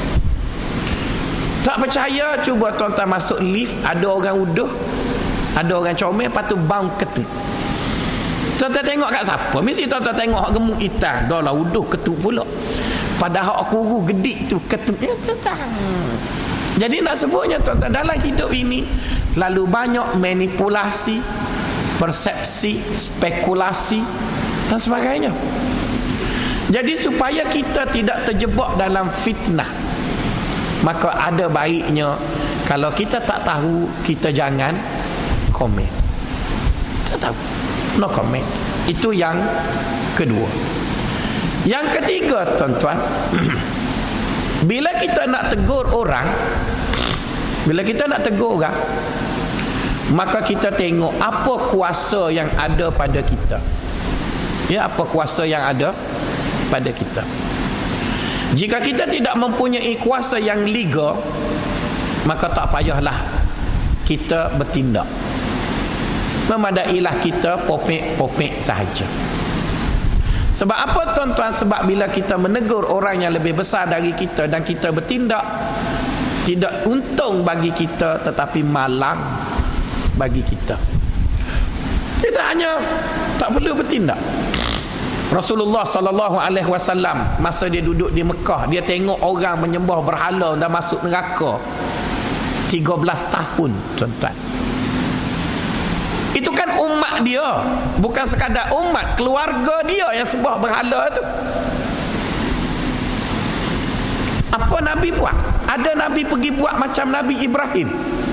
Tak percaya, cuba tuan-tuan masuk lift, ada orang uduh, ada orang comel, lepas tu bang ketuk. Tuan-tuan tengok kat siapa? Mesti tuan-tuan tengok hak gemuk hitam, dah lah uduh ketuk pula. Padahal hak kuru gedik tu ketuk. Tuan-tuan. Jadi nak sebutnya tuan-tuan, dalam hidup ini terlalu banyak manipulasi, persepsi, spekulasi dan sebagainya. Jadi supaya kita tidak terjebak dalam fitnah, maka ada baiknya kalau kita tak tahu, kita jangan komen. Tak tahu, no comment. Itu yang kedua. Yang ketiga, tuan-tuan, bila kita nak tegur orang, maka kita tengok apa kuasa yang ada pada kita. Ya, apa kuasa yang ada pada kita. Jika kita tidak mempunyai kuasa yang legal, maka tak payahlah kita bertindak. Memadailah kita popek-popek sahaja. Sebab apa, tuan-tuan? Sebab bila kita menegur orang yang lebih besar dari kita dan kita bertindak, tidak untung bagi kita tetapi malang bagi kita. Kita hanya tak perlu bertindak. Rasulullah sallallahu alaihi wasallam masa dia duduk di Mekah, dia tengok orang menyembah berhala dan masuk neraka 13 tahun, tuan-tuan. Itu kan umat dia, bukan sekadar umat, keluarga dia yang sembah berhala tu. Apa Nabi buat? Ada Nabi pergi buat macam Nabi Ibrahim?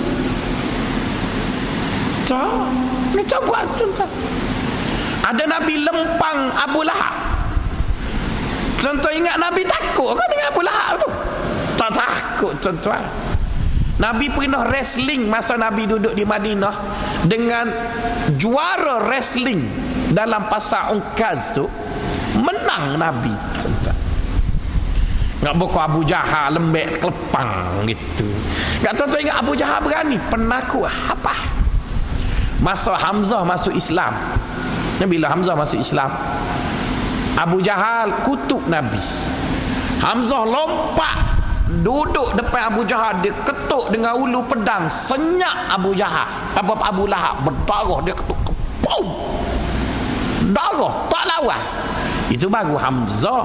Tak buat, tuan-tuan. Ada Nabi lempang Abu Lahab. Tuan-tuan ingat Nabi takut kan dengan Abu Lahab tu? Tak takut, tuan-tuan. Nabi pernah wrestling masa Nabi duduk di Madinah dengan juara wrestling dalam pasar Unkaz tu. Menang Nabi, tuan-tuan. Enggak buka Abu Jahal lembek kelepang gitu. Enggak, tuan-tuan ingat Abu Jahal berani? Penakut apa? Masa Hamzah masuk Islam. Bila Hamzah masuk Islam, Abu Jahal kutuk Nabi. Hamzah lompat duduk depan Abu Jahal, dia ketuk dengan ulu pedang, senyak Abu Jahal. Abu Lahab berdarah, dia ketuk, pum, darah, tak lawan. Itu baru Hamzah.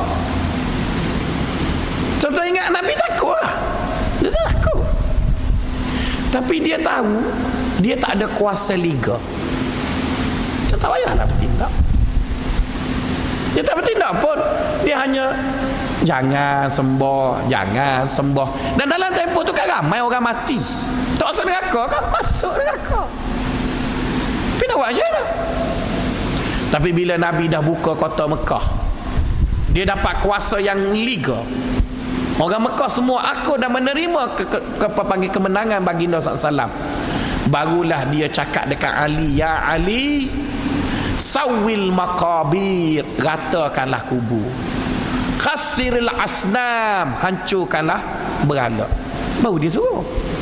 Contoh ingat Nabi takut lah. Dia takut. Tapi dia tahu dia tak ada kuasa legal. Dia tak payahlah bertindak. Dia tak bertindak pun. Dia hanya jangan sembah. Dan dalam tempoh tu kan ramai orang mati. Tak masuk neraka kan? Masuk neraka. Tapi nak buat macam mana? Tapi bila Nabi dah buka kota Mekah, dia dapat kuasa yang legal. Orang Mekah semua aku dah menerima panggil kemenangan baginda SAW. Barulah dia cakap dekat Ali, ya Ali, sawil maqabir, ratakanlah kubur, kasiril asnam, hancurkanlah berhala. Baru dia suruh.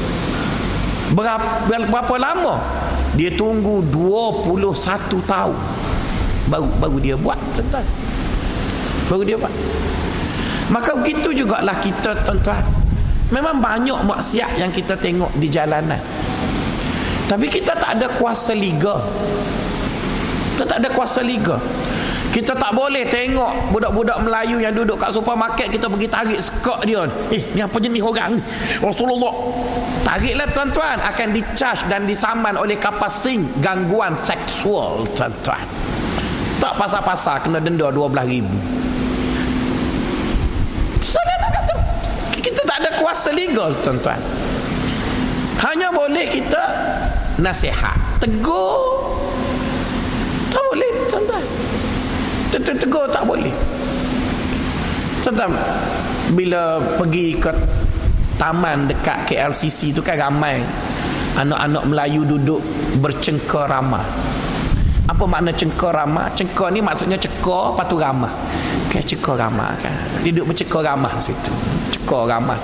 Berapa lama? Dia tunggu 21 tahun. Baru dia buat, tuan-tuan. Baru dia buat. Maka begitu jugalah kita, tuan-tuan. Memang banyak maksiat yang kita tengok di jalanan, tapi kita tak ada kuasa legal. Kita tak ada kuasa legal. Kita tak boleh tengok budak-budak Melayu yang duduk kat supermarket, kita pergi tarik skot dia. Ni apa jenis orang ni? Rasulullah. Tariklah, tuan-tuan. Akan dicharge dan disaman oleh Kapasing gangguan seksual, tuan-tuan. Tak pasal-pasal kena denda 12,000. Saya tak kata. kuasa legal tuan-tuan. Hanya boleh kita nasihat, tegur. Tak boleh tuan-tuan. Tegur tak boleh. Tuan-tuan, bila pergi ke taman dekat KLCC tu kan ramai anak-anak Melayu duduk bercengkerama. Apa makna cengkerama? Cengker ni maksudnya cekor, lepas tu ramah. Kan cengkerama kan. Duduk bercengkerama situ. Cengkerama.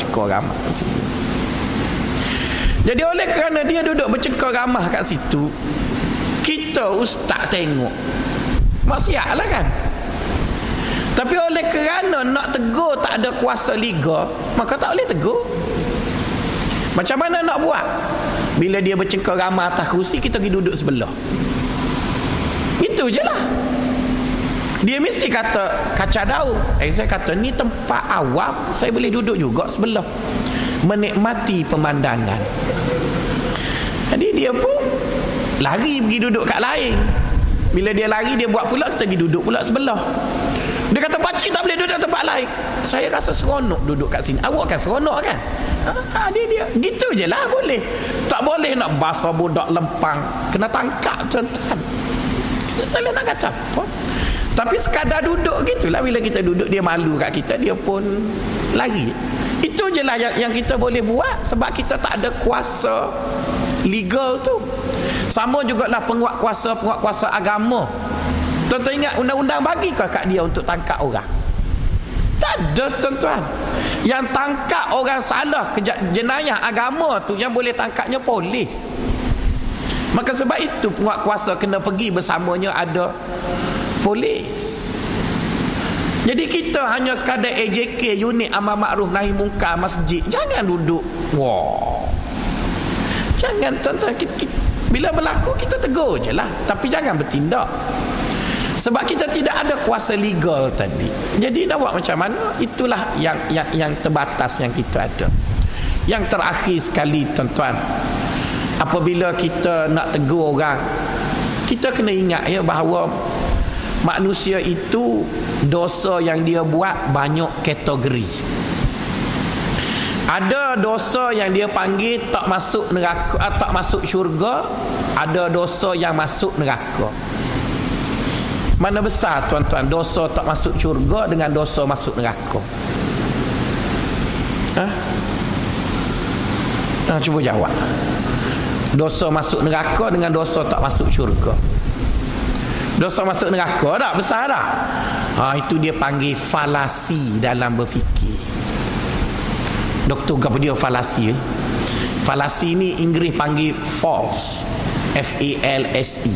Jadi oleh kerana dia duduk bercengkerama kat situ, kita ustaz tengok, maksiat lah kan. Tapi oleh kerana nak tegur tak ada kuasa legal, maka tak boleh tegur. Macam mana nak buat? Bila dia bercengkerama atas kerusi, kita pergi duduk sebelah. Itu je lah. Dia mesti kata kaca daun. Saya kata ni tempat awam, saya boleh duduk juga sebelah, menikmati pemandangan. Jadi dia pun lari pergi duduk kat lain. Bila dia lari, dia buat pula, kita pergi duduk pula sebelah. Dia kata pakcik tak boleh duduk tempat lain. Saya rasa seronok duduk kat sini. Awak kan seronok kan? Dia gitu je lah boleh. Tak boleh nak basuh budak lempang, kena tangkap tuan-tuan. Kita tak boleh nak kata apa. Tapi sekadar duduk gitulah. Bila kita duduk, dia malu kat kita, dia pun lari. Itu je lah yang kita boleh buat, sebab kita tak ada kuasa legal tu. Sama jugalah penguatkuasa agama. Tuan-tuan ingat undang-undang bagi ke kat dia untuk tangkap orang? Tak ada tuan-tuan. Yang tangkap orang salah jenayah agama tu, yang boleh tangkapnya polis. Maka sebab itu penguatkuasa kena pergi bersamanya ada polis. Jadi kita hanya sekadar AJK, unit amal makruf nahi mungkar masjid, jangan duduk. Wah. Jangan tuan-tuan, bila berlaku kita tegur je lah, tapi jangan bertindak. Sebab kita tidak ada kuasa legal tadi. Jadi nak buat macam mana? Itulah yang terbatas yang kita ada. Yang terakhir sekali tuan-tuan, apabila kita nak tegur orang, kita kena ingat ya bahawa manusia itu dosa yang dia buat banyak kategori. Ada dosa yang dia panggil tak masuk neraka, tak masuk syurga. Ada dosa yang masuk neraka. Mana besar tuan-tuan dosa tak masuk syurga dengan dosa masuk neraka? Cuba jawab. Dosa masuk neraka dengan dosa tak masuk syurga. Dosa masuk neraka tak besar tak? Itu dia panggil falasi dalam berfikir. Doktor apa dia falasi? Falasi ni Inggeris panggil false. F-A-L-S-E.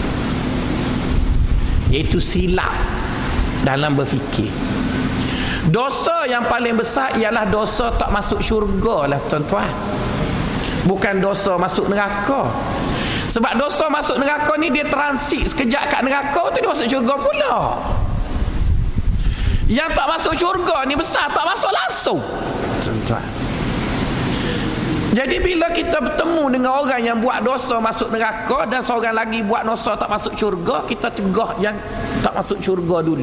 Iaitu silap dalam berfikir. Dosa yang paling besar ialah dosa tak masuk syurga lah tuan-tuan. Bukan dosa masuk neraka. Sebab dosa masuk neraka ni dia transit sekejap kat neraka tu dia masuk syurga pula. Yang tak masuk syurga ni besar, tak masuk langsung tuan-tuan. Jadi bila kita bertemu dengan orang yang buat dosa masuk neraka dan seorang lagi buat dosa tak masuk syurga, kita cegah yang tak masuk syurga dulu.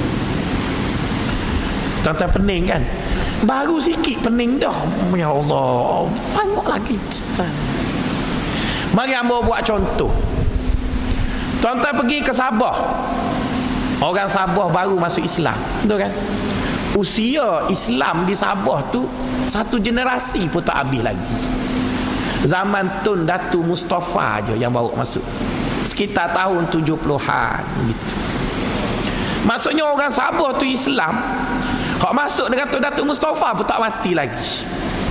Tuan-tuan pening kan? Baru sikit pening dah. Ya Allah, banyak lagi tuan. Mari hamba buat contoh. Tuan-tuan pergi ke Sabah. Orang Sabah baru masuk Islam, betul kan? Usia Islam di Sabah tu satu generasi pun tak habis lagi. Zaman Tun Datu Mustafa je yang bawa masuk, sekitar tahun 70-an gitu. Maksudnya orang Sabah tu Islam, hak masuk dengan Tun Datu Mustafa pun tak mati lagi.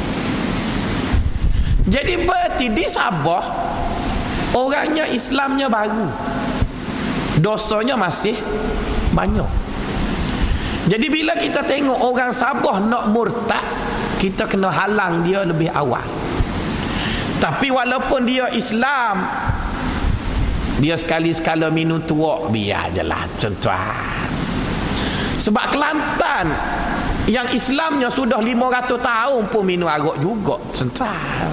Jadi berarti di Sabah orangnya Islamnya baru, dosanya masih banyak. Jadi bila kita tengok orang Sabah nak murtad, kita kena halang dia lebih awal. Tapi walaupun dia Islam, dia sekali-sekala minum tuak, biar je lah tuan-tuan. Sebab Kelantan yang Islamnya sudah 500 tahun pun minum arak juga tuan-tuan.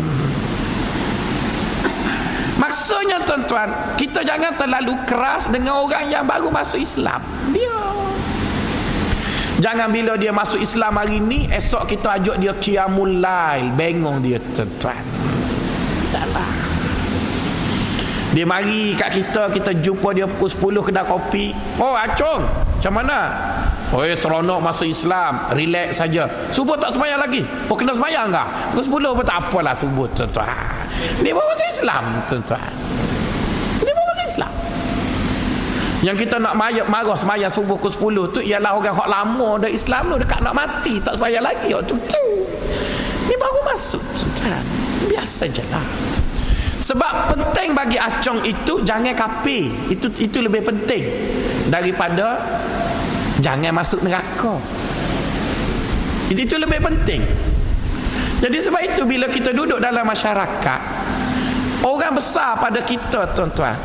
Maksudnya tuan-tuan, kita jangan terlalu keras dengan orang yang baru masuk Islam. Dia Jangan bila dia masuk Islam hari ni, esok kita ajak dia qiyamul lail, bengong dia, tuan-tuan. Taklah. Dia mari kat kita jumpa dia pukul 10 kedai kopi. Oh, Acung, macam mana? Oh, seronok masuk Islam, relax saja. Subuh tak sembahyang lagi. Oh, kena sembahyang enggak? Pukul 10 pun tak apalah subuh, tuan-tuan. Dia baru masuk Islam, tuan-tuan. Dia baru masuk Islam. Yang kita nak marah sembahyang subuh pukul 10 tu ialah orang hak lama dah Islam tu, dekat nak mati tak sembahyang lagi. Oh, tu. Ni baru masuk, tuan-tuan. Biasa je lah. Sebab penting bagi Acung itu jangan kafir. Itu lebih penting daripada jangan masuk neraka. Itu lebih penting. Jadi sebab itu bila kita duduk dalam masyarakat, orang besar pada kita, tuan-tuan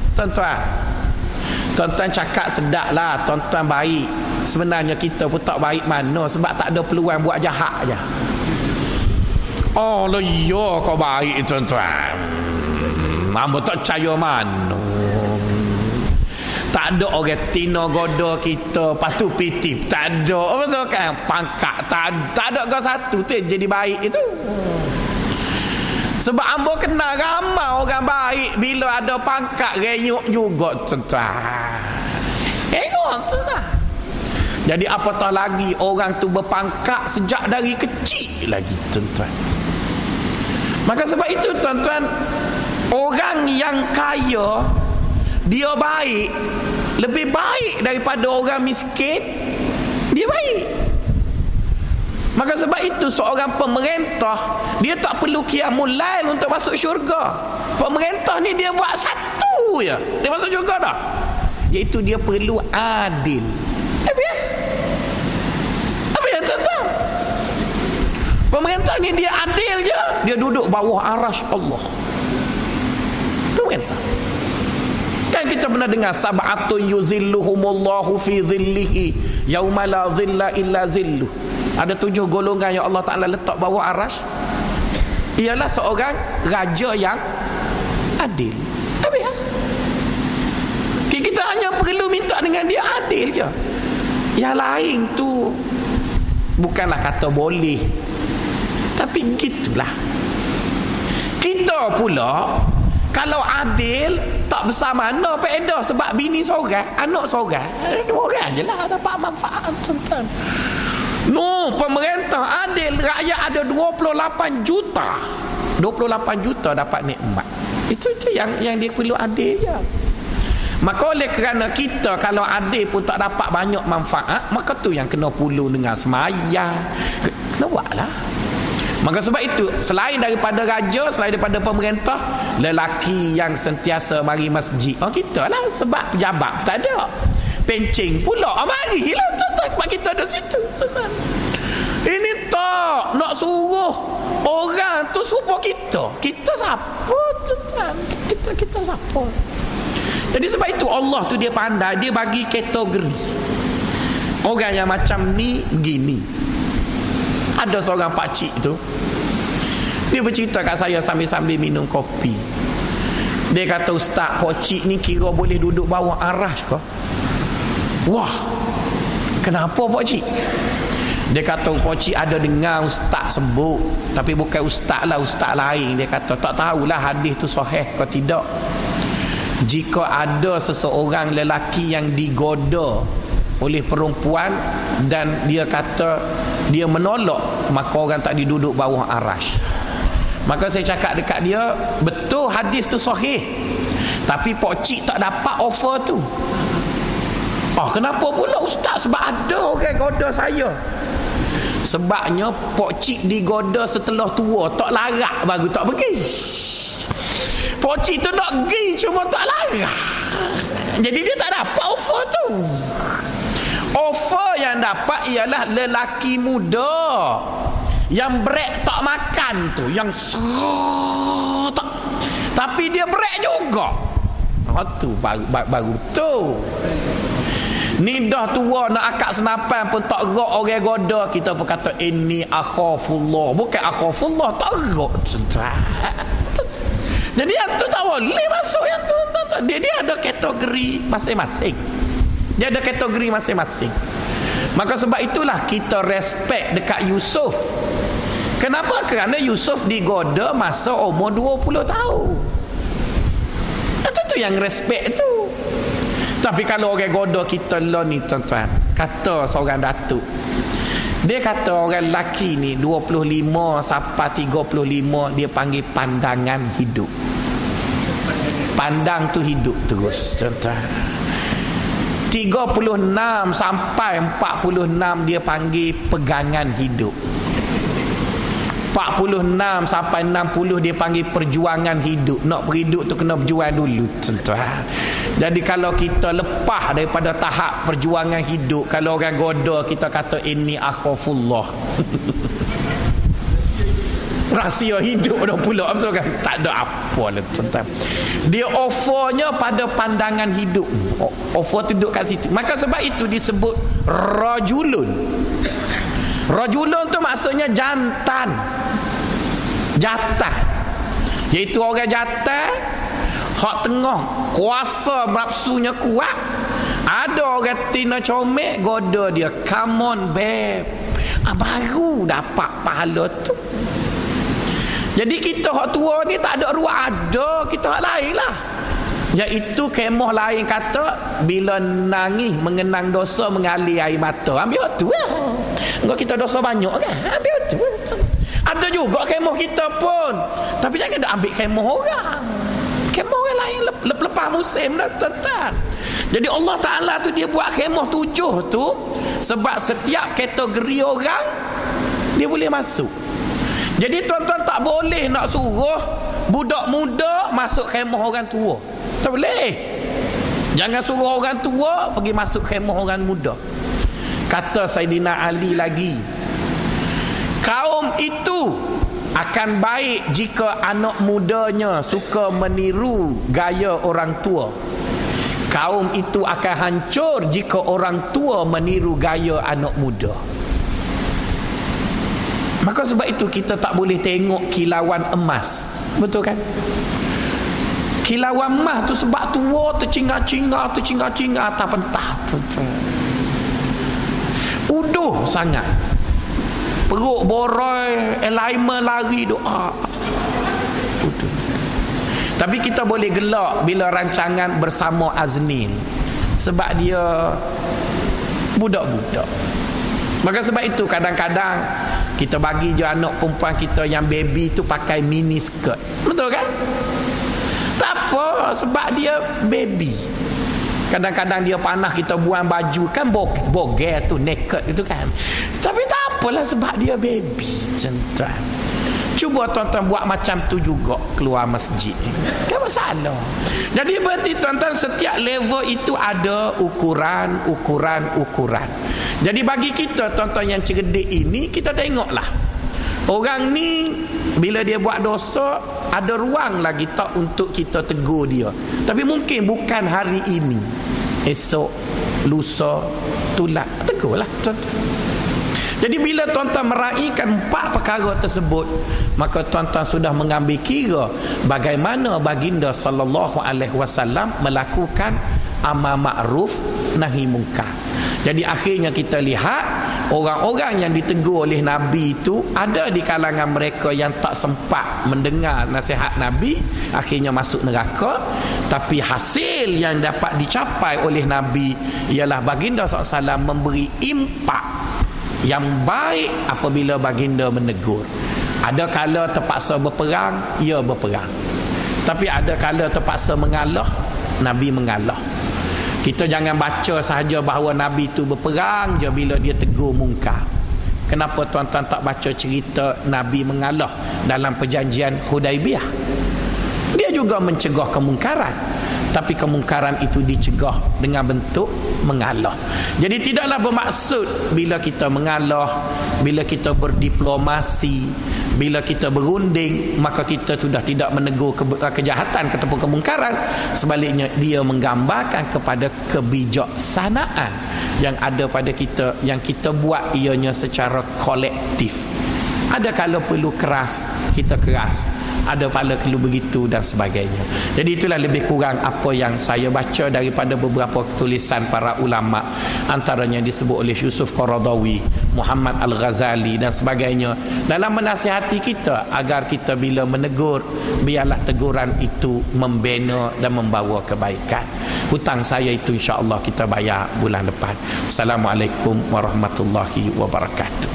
cakap sedap lah, tuan-tuan baik. Sebenarnya kita pun tak baik mana, sebab tak ada peluang buat jahat je. Oh lah, ya kau baik, tuan-tuan. Hamba tak percaya mana. Tak ada orang tina goda kita patu pitip, tak ada. Apa tu kan, pangkat tak ada kau satu tu jadi baik itu. Sebab hamba kenal ramai orang baik, bila ada pangkat renyuk juga, tuan-tuan. Tuan-tuan. Jadi apatah lagi orang tu berpangkat sejak dari kecil lagi, tuan-tuan. Maka sebab itu, tuan-tuan, orang yang kaya dia baik, lebih baik daripada orang miskin. Dia baik. Maka sebab itu seorang pemerintah, dia tak perlu qiyamul lail untuk masuk syurga. Pemerintah ni dia buat satu je, dia masuk syurga dah, iaitu dia perlu adil. Apa ya tuan-tuan? Pemerintah ni dia adil je, dia duduk bawah arasy Allah. Pemerintah. Kan kita pernah dengar sab'atun yuzilluhumullahu fi zillihi yauma la zilla illa zilluh. Ada 7 golongan yang Allah Ta'ala letak bawah arasy. Ialah seorang raja yang adil. Tapi ya, kita hanya perlu minta dengan dia adil je. Yang lain tu bukanlah kata boleh, tapi gitulah. Kita pula kalau adil tak besar mana faedah, sebab bini seorang, anak seorang, 2 orang je lah dapat manfaat, tuan-tuan. No, pemerintah adil, rakyat ada 28 juta. 28 juta dapat nikmat. Itu yang dia perlu adil je. Maka oleh kerana kita kalau adil pun tak dapat banyak manfaat, maka tu yang kena pulu dengan semayang. Kena buatlah. Maka sebab itu, selain daripada raja, selain daripada pemerintah, lelaki yang sentiasa mari masjid, kita lah, sebab pejabat pun tak ada. Pencing pula, marilah tuan-tuan, sebab kita ada situ, tuan-tuan. Ini tak nak suruh orang tu supaya kita siapa, tuan-tuan? Kita siapa? Jadi sebab itu Allah tu dia pandai, dia bagi kategori orang yang macam ni gini. Ada seorang pakcik tu, dia bercerita kat saya sambil-sambil minum kopi. Dia kata, Ustaz, pakcik ni kira boleh duduk bawah arasy ke? Wah, kenapa pakcik? Dia kata, pakcik ada dengar ustaz sebut, tapi bukan ustaz lah, ustaz lain. Dia kata, tak tahulah hadis tu sahih ke tidak. Jika ada seseorang lelaki yang digoda oleh perempuan dan dia kata dia menolak, maka orang tak diduduk bawah arasy. Maka saya cakap dekat dia, betul hadis tu sahih, tapi pakcik tak dapat offer tu. Kenapa pula ustaz? Sebab ada orang goda saya. Sebabnya pakcik digoda setelah tua, tak larat baru tak pergi. Pakcik tu nak pergi cuma tak larat, jadi dia tak dapat offer tu. Offer yang dapat ialah lelaki muda yang break tak makan tu, yang tak, tapi dia break juga. Tu baru tu. Ni dah tua nak akad senapan pun tak gerak orang goda, kita pun kata ini akhafullah, bukan akhafullah, tak gerak. Jadi yang tu tak boleh masuk, yang tu dia ada kategori masing-masing. Dia ada kategori masing-masing. Maka sebab itulah kita respect dekat Yusuf. Kenapa? Kerana Yusuf digoda masa umur 20 tahun. Itu yang respect tu. Tapi kalau orang goda kita lah ni tuan-tuan, kata seorang datuk, dia kata orang lelaki ni 25 sampai 35 dia panggil pandangan hidup. Pandang tu hidup terus tuan-tuan. 36 sampai 46 dia panggil pegangan hidup. 46 sampai 60 dia panggil perjuangan hidup. Nak berhidup tu kena berjuang dulu tuan-tuan. Jadi kalau kita lepas daripada tahap perjuangan hidup, kalau orang goda kita kata ini akhafullah. Rahsia hidup dah pula, betul kan? Tak ada apa lah tuan-tuan. Dia offernya pada pandangan hidup. Offer tu duduk kat situ. Maka sebab itu disebut rajulun. Rajulun tu maksudnya jantan, jatah. Iaitu orang jatah hak tengah kuasa nafsunya kuat. Ada orang tina comel goda dia, come on babe, baru dapat pahala tu. Jadi kita hak tua ni tak ada ruang, ada kita hak lain lah. Iaitu kemah lain kata, bila nangis mengenang dosa mengalir air mata, ambil tu lah. Enggak kita dosa banyak kan, ambil tu. Ada juga kemah kita pun, tapi jangan dah ambil kemah orang. Kemah orang lain lepas musim dah tuan-tuan. Jadi Allah Ta'ala tu dia buat kemah 7 tu sebab setiap kategori orang dia boleh masuk. Jadi tuan-tuan tak boleh nak suruh budak muda masuk khemah orang tua. Tak boleh. Jangan suruh orang tua pergi masuk khemah orang muda. Kata Saidina Ali lagi, kaum itu akan baik jika anak mudanya suka meniru gaya orang tua. Kaum itu akan hancur jika orang tua meniru gaya anak muda. Maka sebab itu kita tak boleh tengok kilauan emas. Betul kan? Kilauan emas tu sebab tua tercingar atas pentah tu. Uduh sangat. Perut boroi, alignment lari doa. Uduh. Tapi kita boleh gelak bila rancangan bersama Aznil. Sebab dia budak-budak. Maka sebab itu kadang-kadang kita bagi je anak perempuan kita yang baby tu pakai mini skirt. Betul kan? Tak apa, sebab dia baby. Kadang-kadang dia panas kita buang baju kan bogel tu, naked itu kan. Tapi tak apalah sebab dia baby. Tuan-tuan, cuba tuan-tuan buat macam tu juga keluar masjid. Tak masalah. Jadi berarti tuan-tuan setiap level itu ada ukuran. Jadi bagi kita tuan-tuan yang cerdik ini, kita tengoklah orang ni bila dia buat dosa ada ruang lagi tak untuk kita tegur dia. Tapi mungkin bukan hari ini, esok, lusa, tulak, tegurlah tuan-tuan. Jadi bila tuan-tuan meraihkan 4 perkara tersebut, maka tuan-tuan sudah mengambil kira bagaimana baginda sallallahu alaihi wasallam melakukan amar makruf nahi munkar. Jadi akhirnya kita lihat orang-orang yang ditegur oleh Nabi itu ada di kalangan mereka yang tak sempat mendengar nasihat Nabi, akhirnya masuk neraka. Tapi hasil yang dapat dicapai oleh Nabi ialah baginda SAW memberi impak yang baik apabila baginda menegur. Ada kala terpaksa berperang, ia berperang. Tapi ada kala terpaksa mengalah, Nabi mengalah. Kita jangan baca sahaja bahawa Nabi itu berperang je bila dia tegur mungkar. Kenapa tuan-tuan tak baca cerita Nabi mengalah dalam perjanjian Hudaibiyah? Dia juga mencegah kemungkaran, tapi kemungkaran itu dicegah dengan bentuk mengalah. Jadi tidaklah bermaksud bila kita mengalah, bila kita berdiplomasi, bila kita berunding, maka kita sudah tidak menegur kejahatan ataupun kemungkaran. Sebaliknya dia menggambarkan kepada kebijaksanaan yang ada pada kita, yang kita buat ianya secara kolektif. Ada kalau perlu keras, kita keras. Ada kalau perlu begitu dan sebagainya. Jadi itulah lebih kurang apa yang saya baca daripada beberapa tulisan para ulama, antaranya disebut oleh Yusuf Qaradawi, Muhammad Al-Ghazali dan sebagainya, dalam menasihati kita agar kita bila menegur, biarlah teguran itu membina dan membawa kebaikan. Hutang saya itu insya-Allah kita bayar bulan depan. Assalamualaikum warahmatullahi wabarakatuh.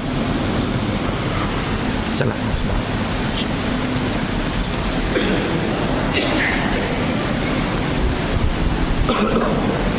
Assalamualaikum.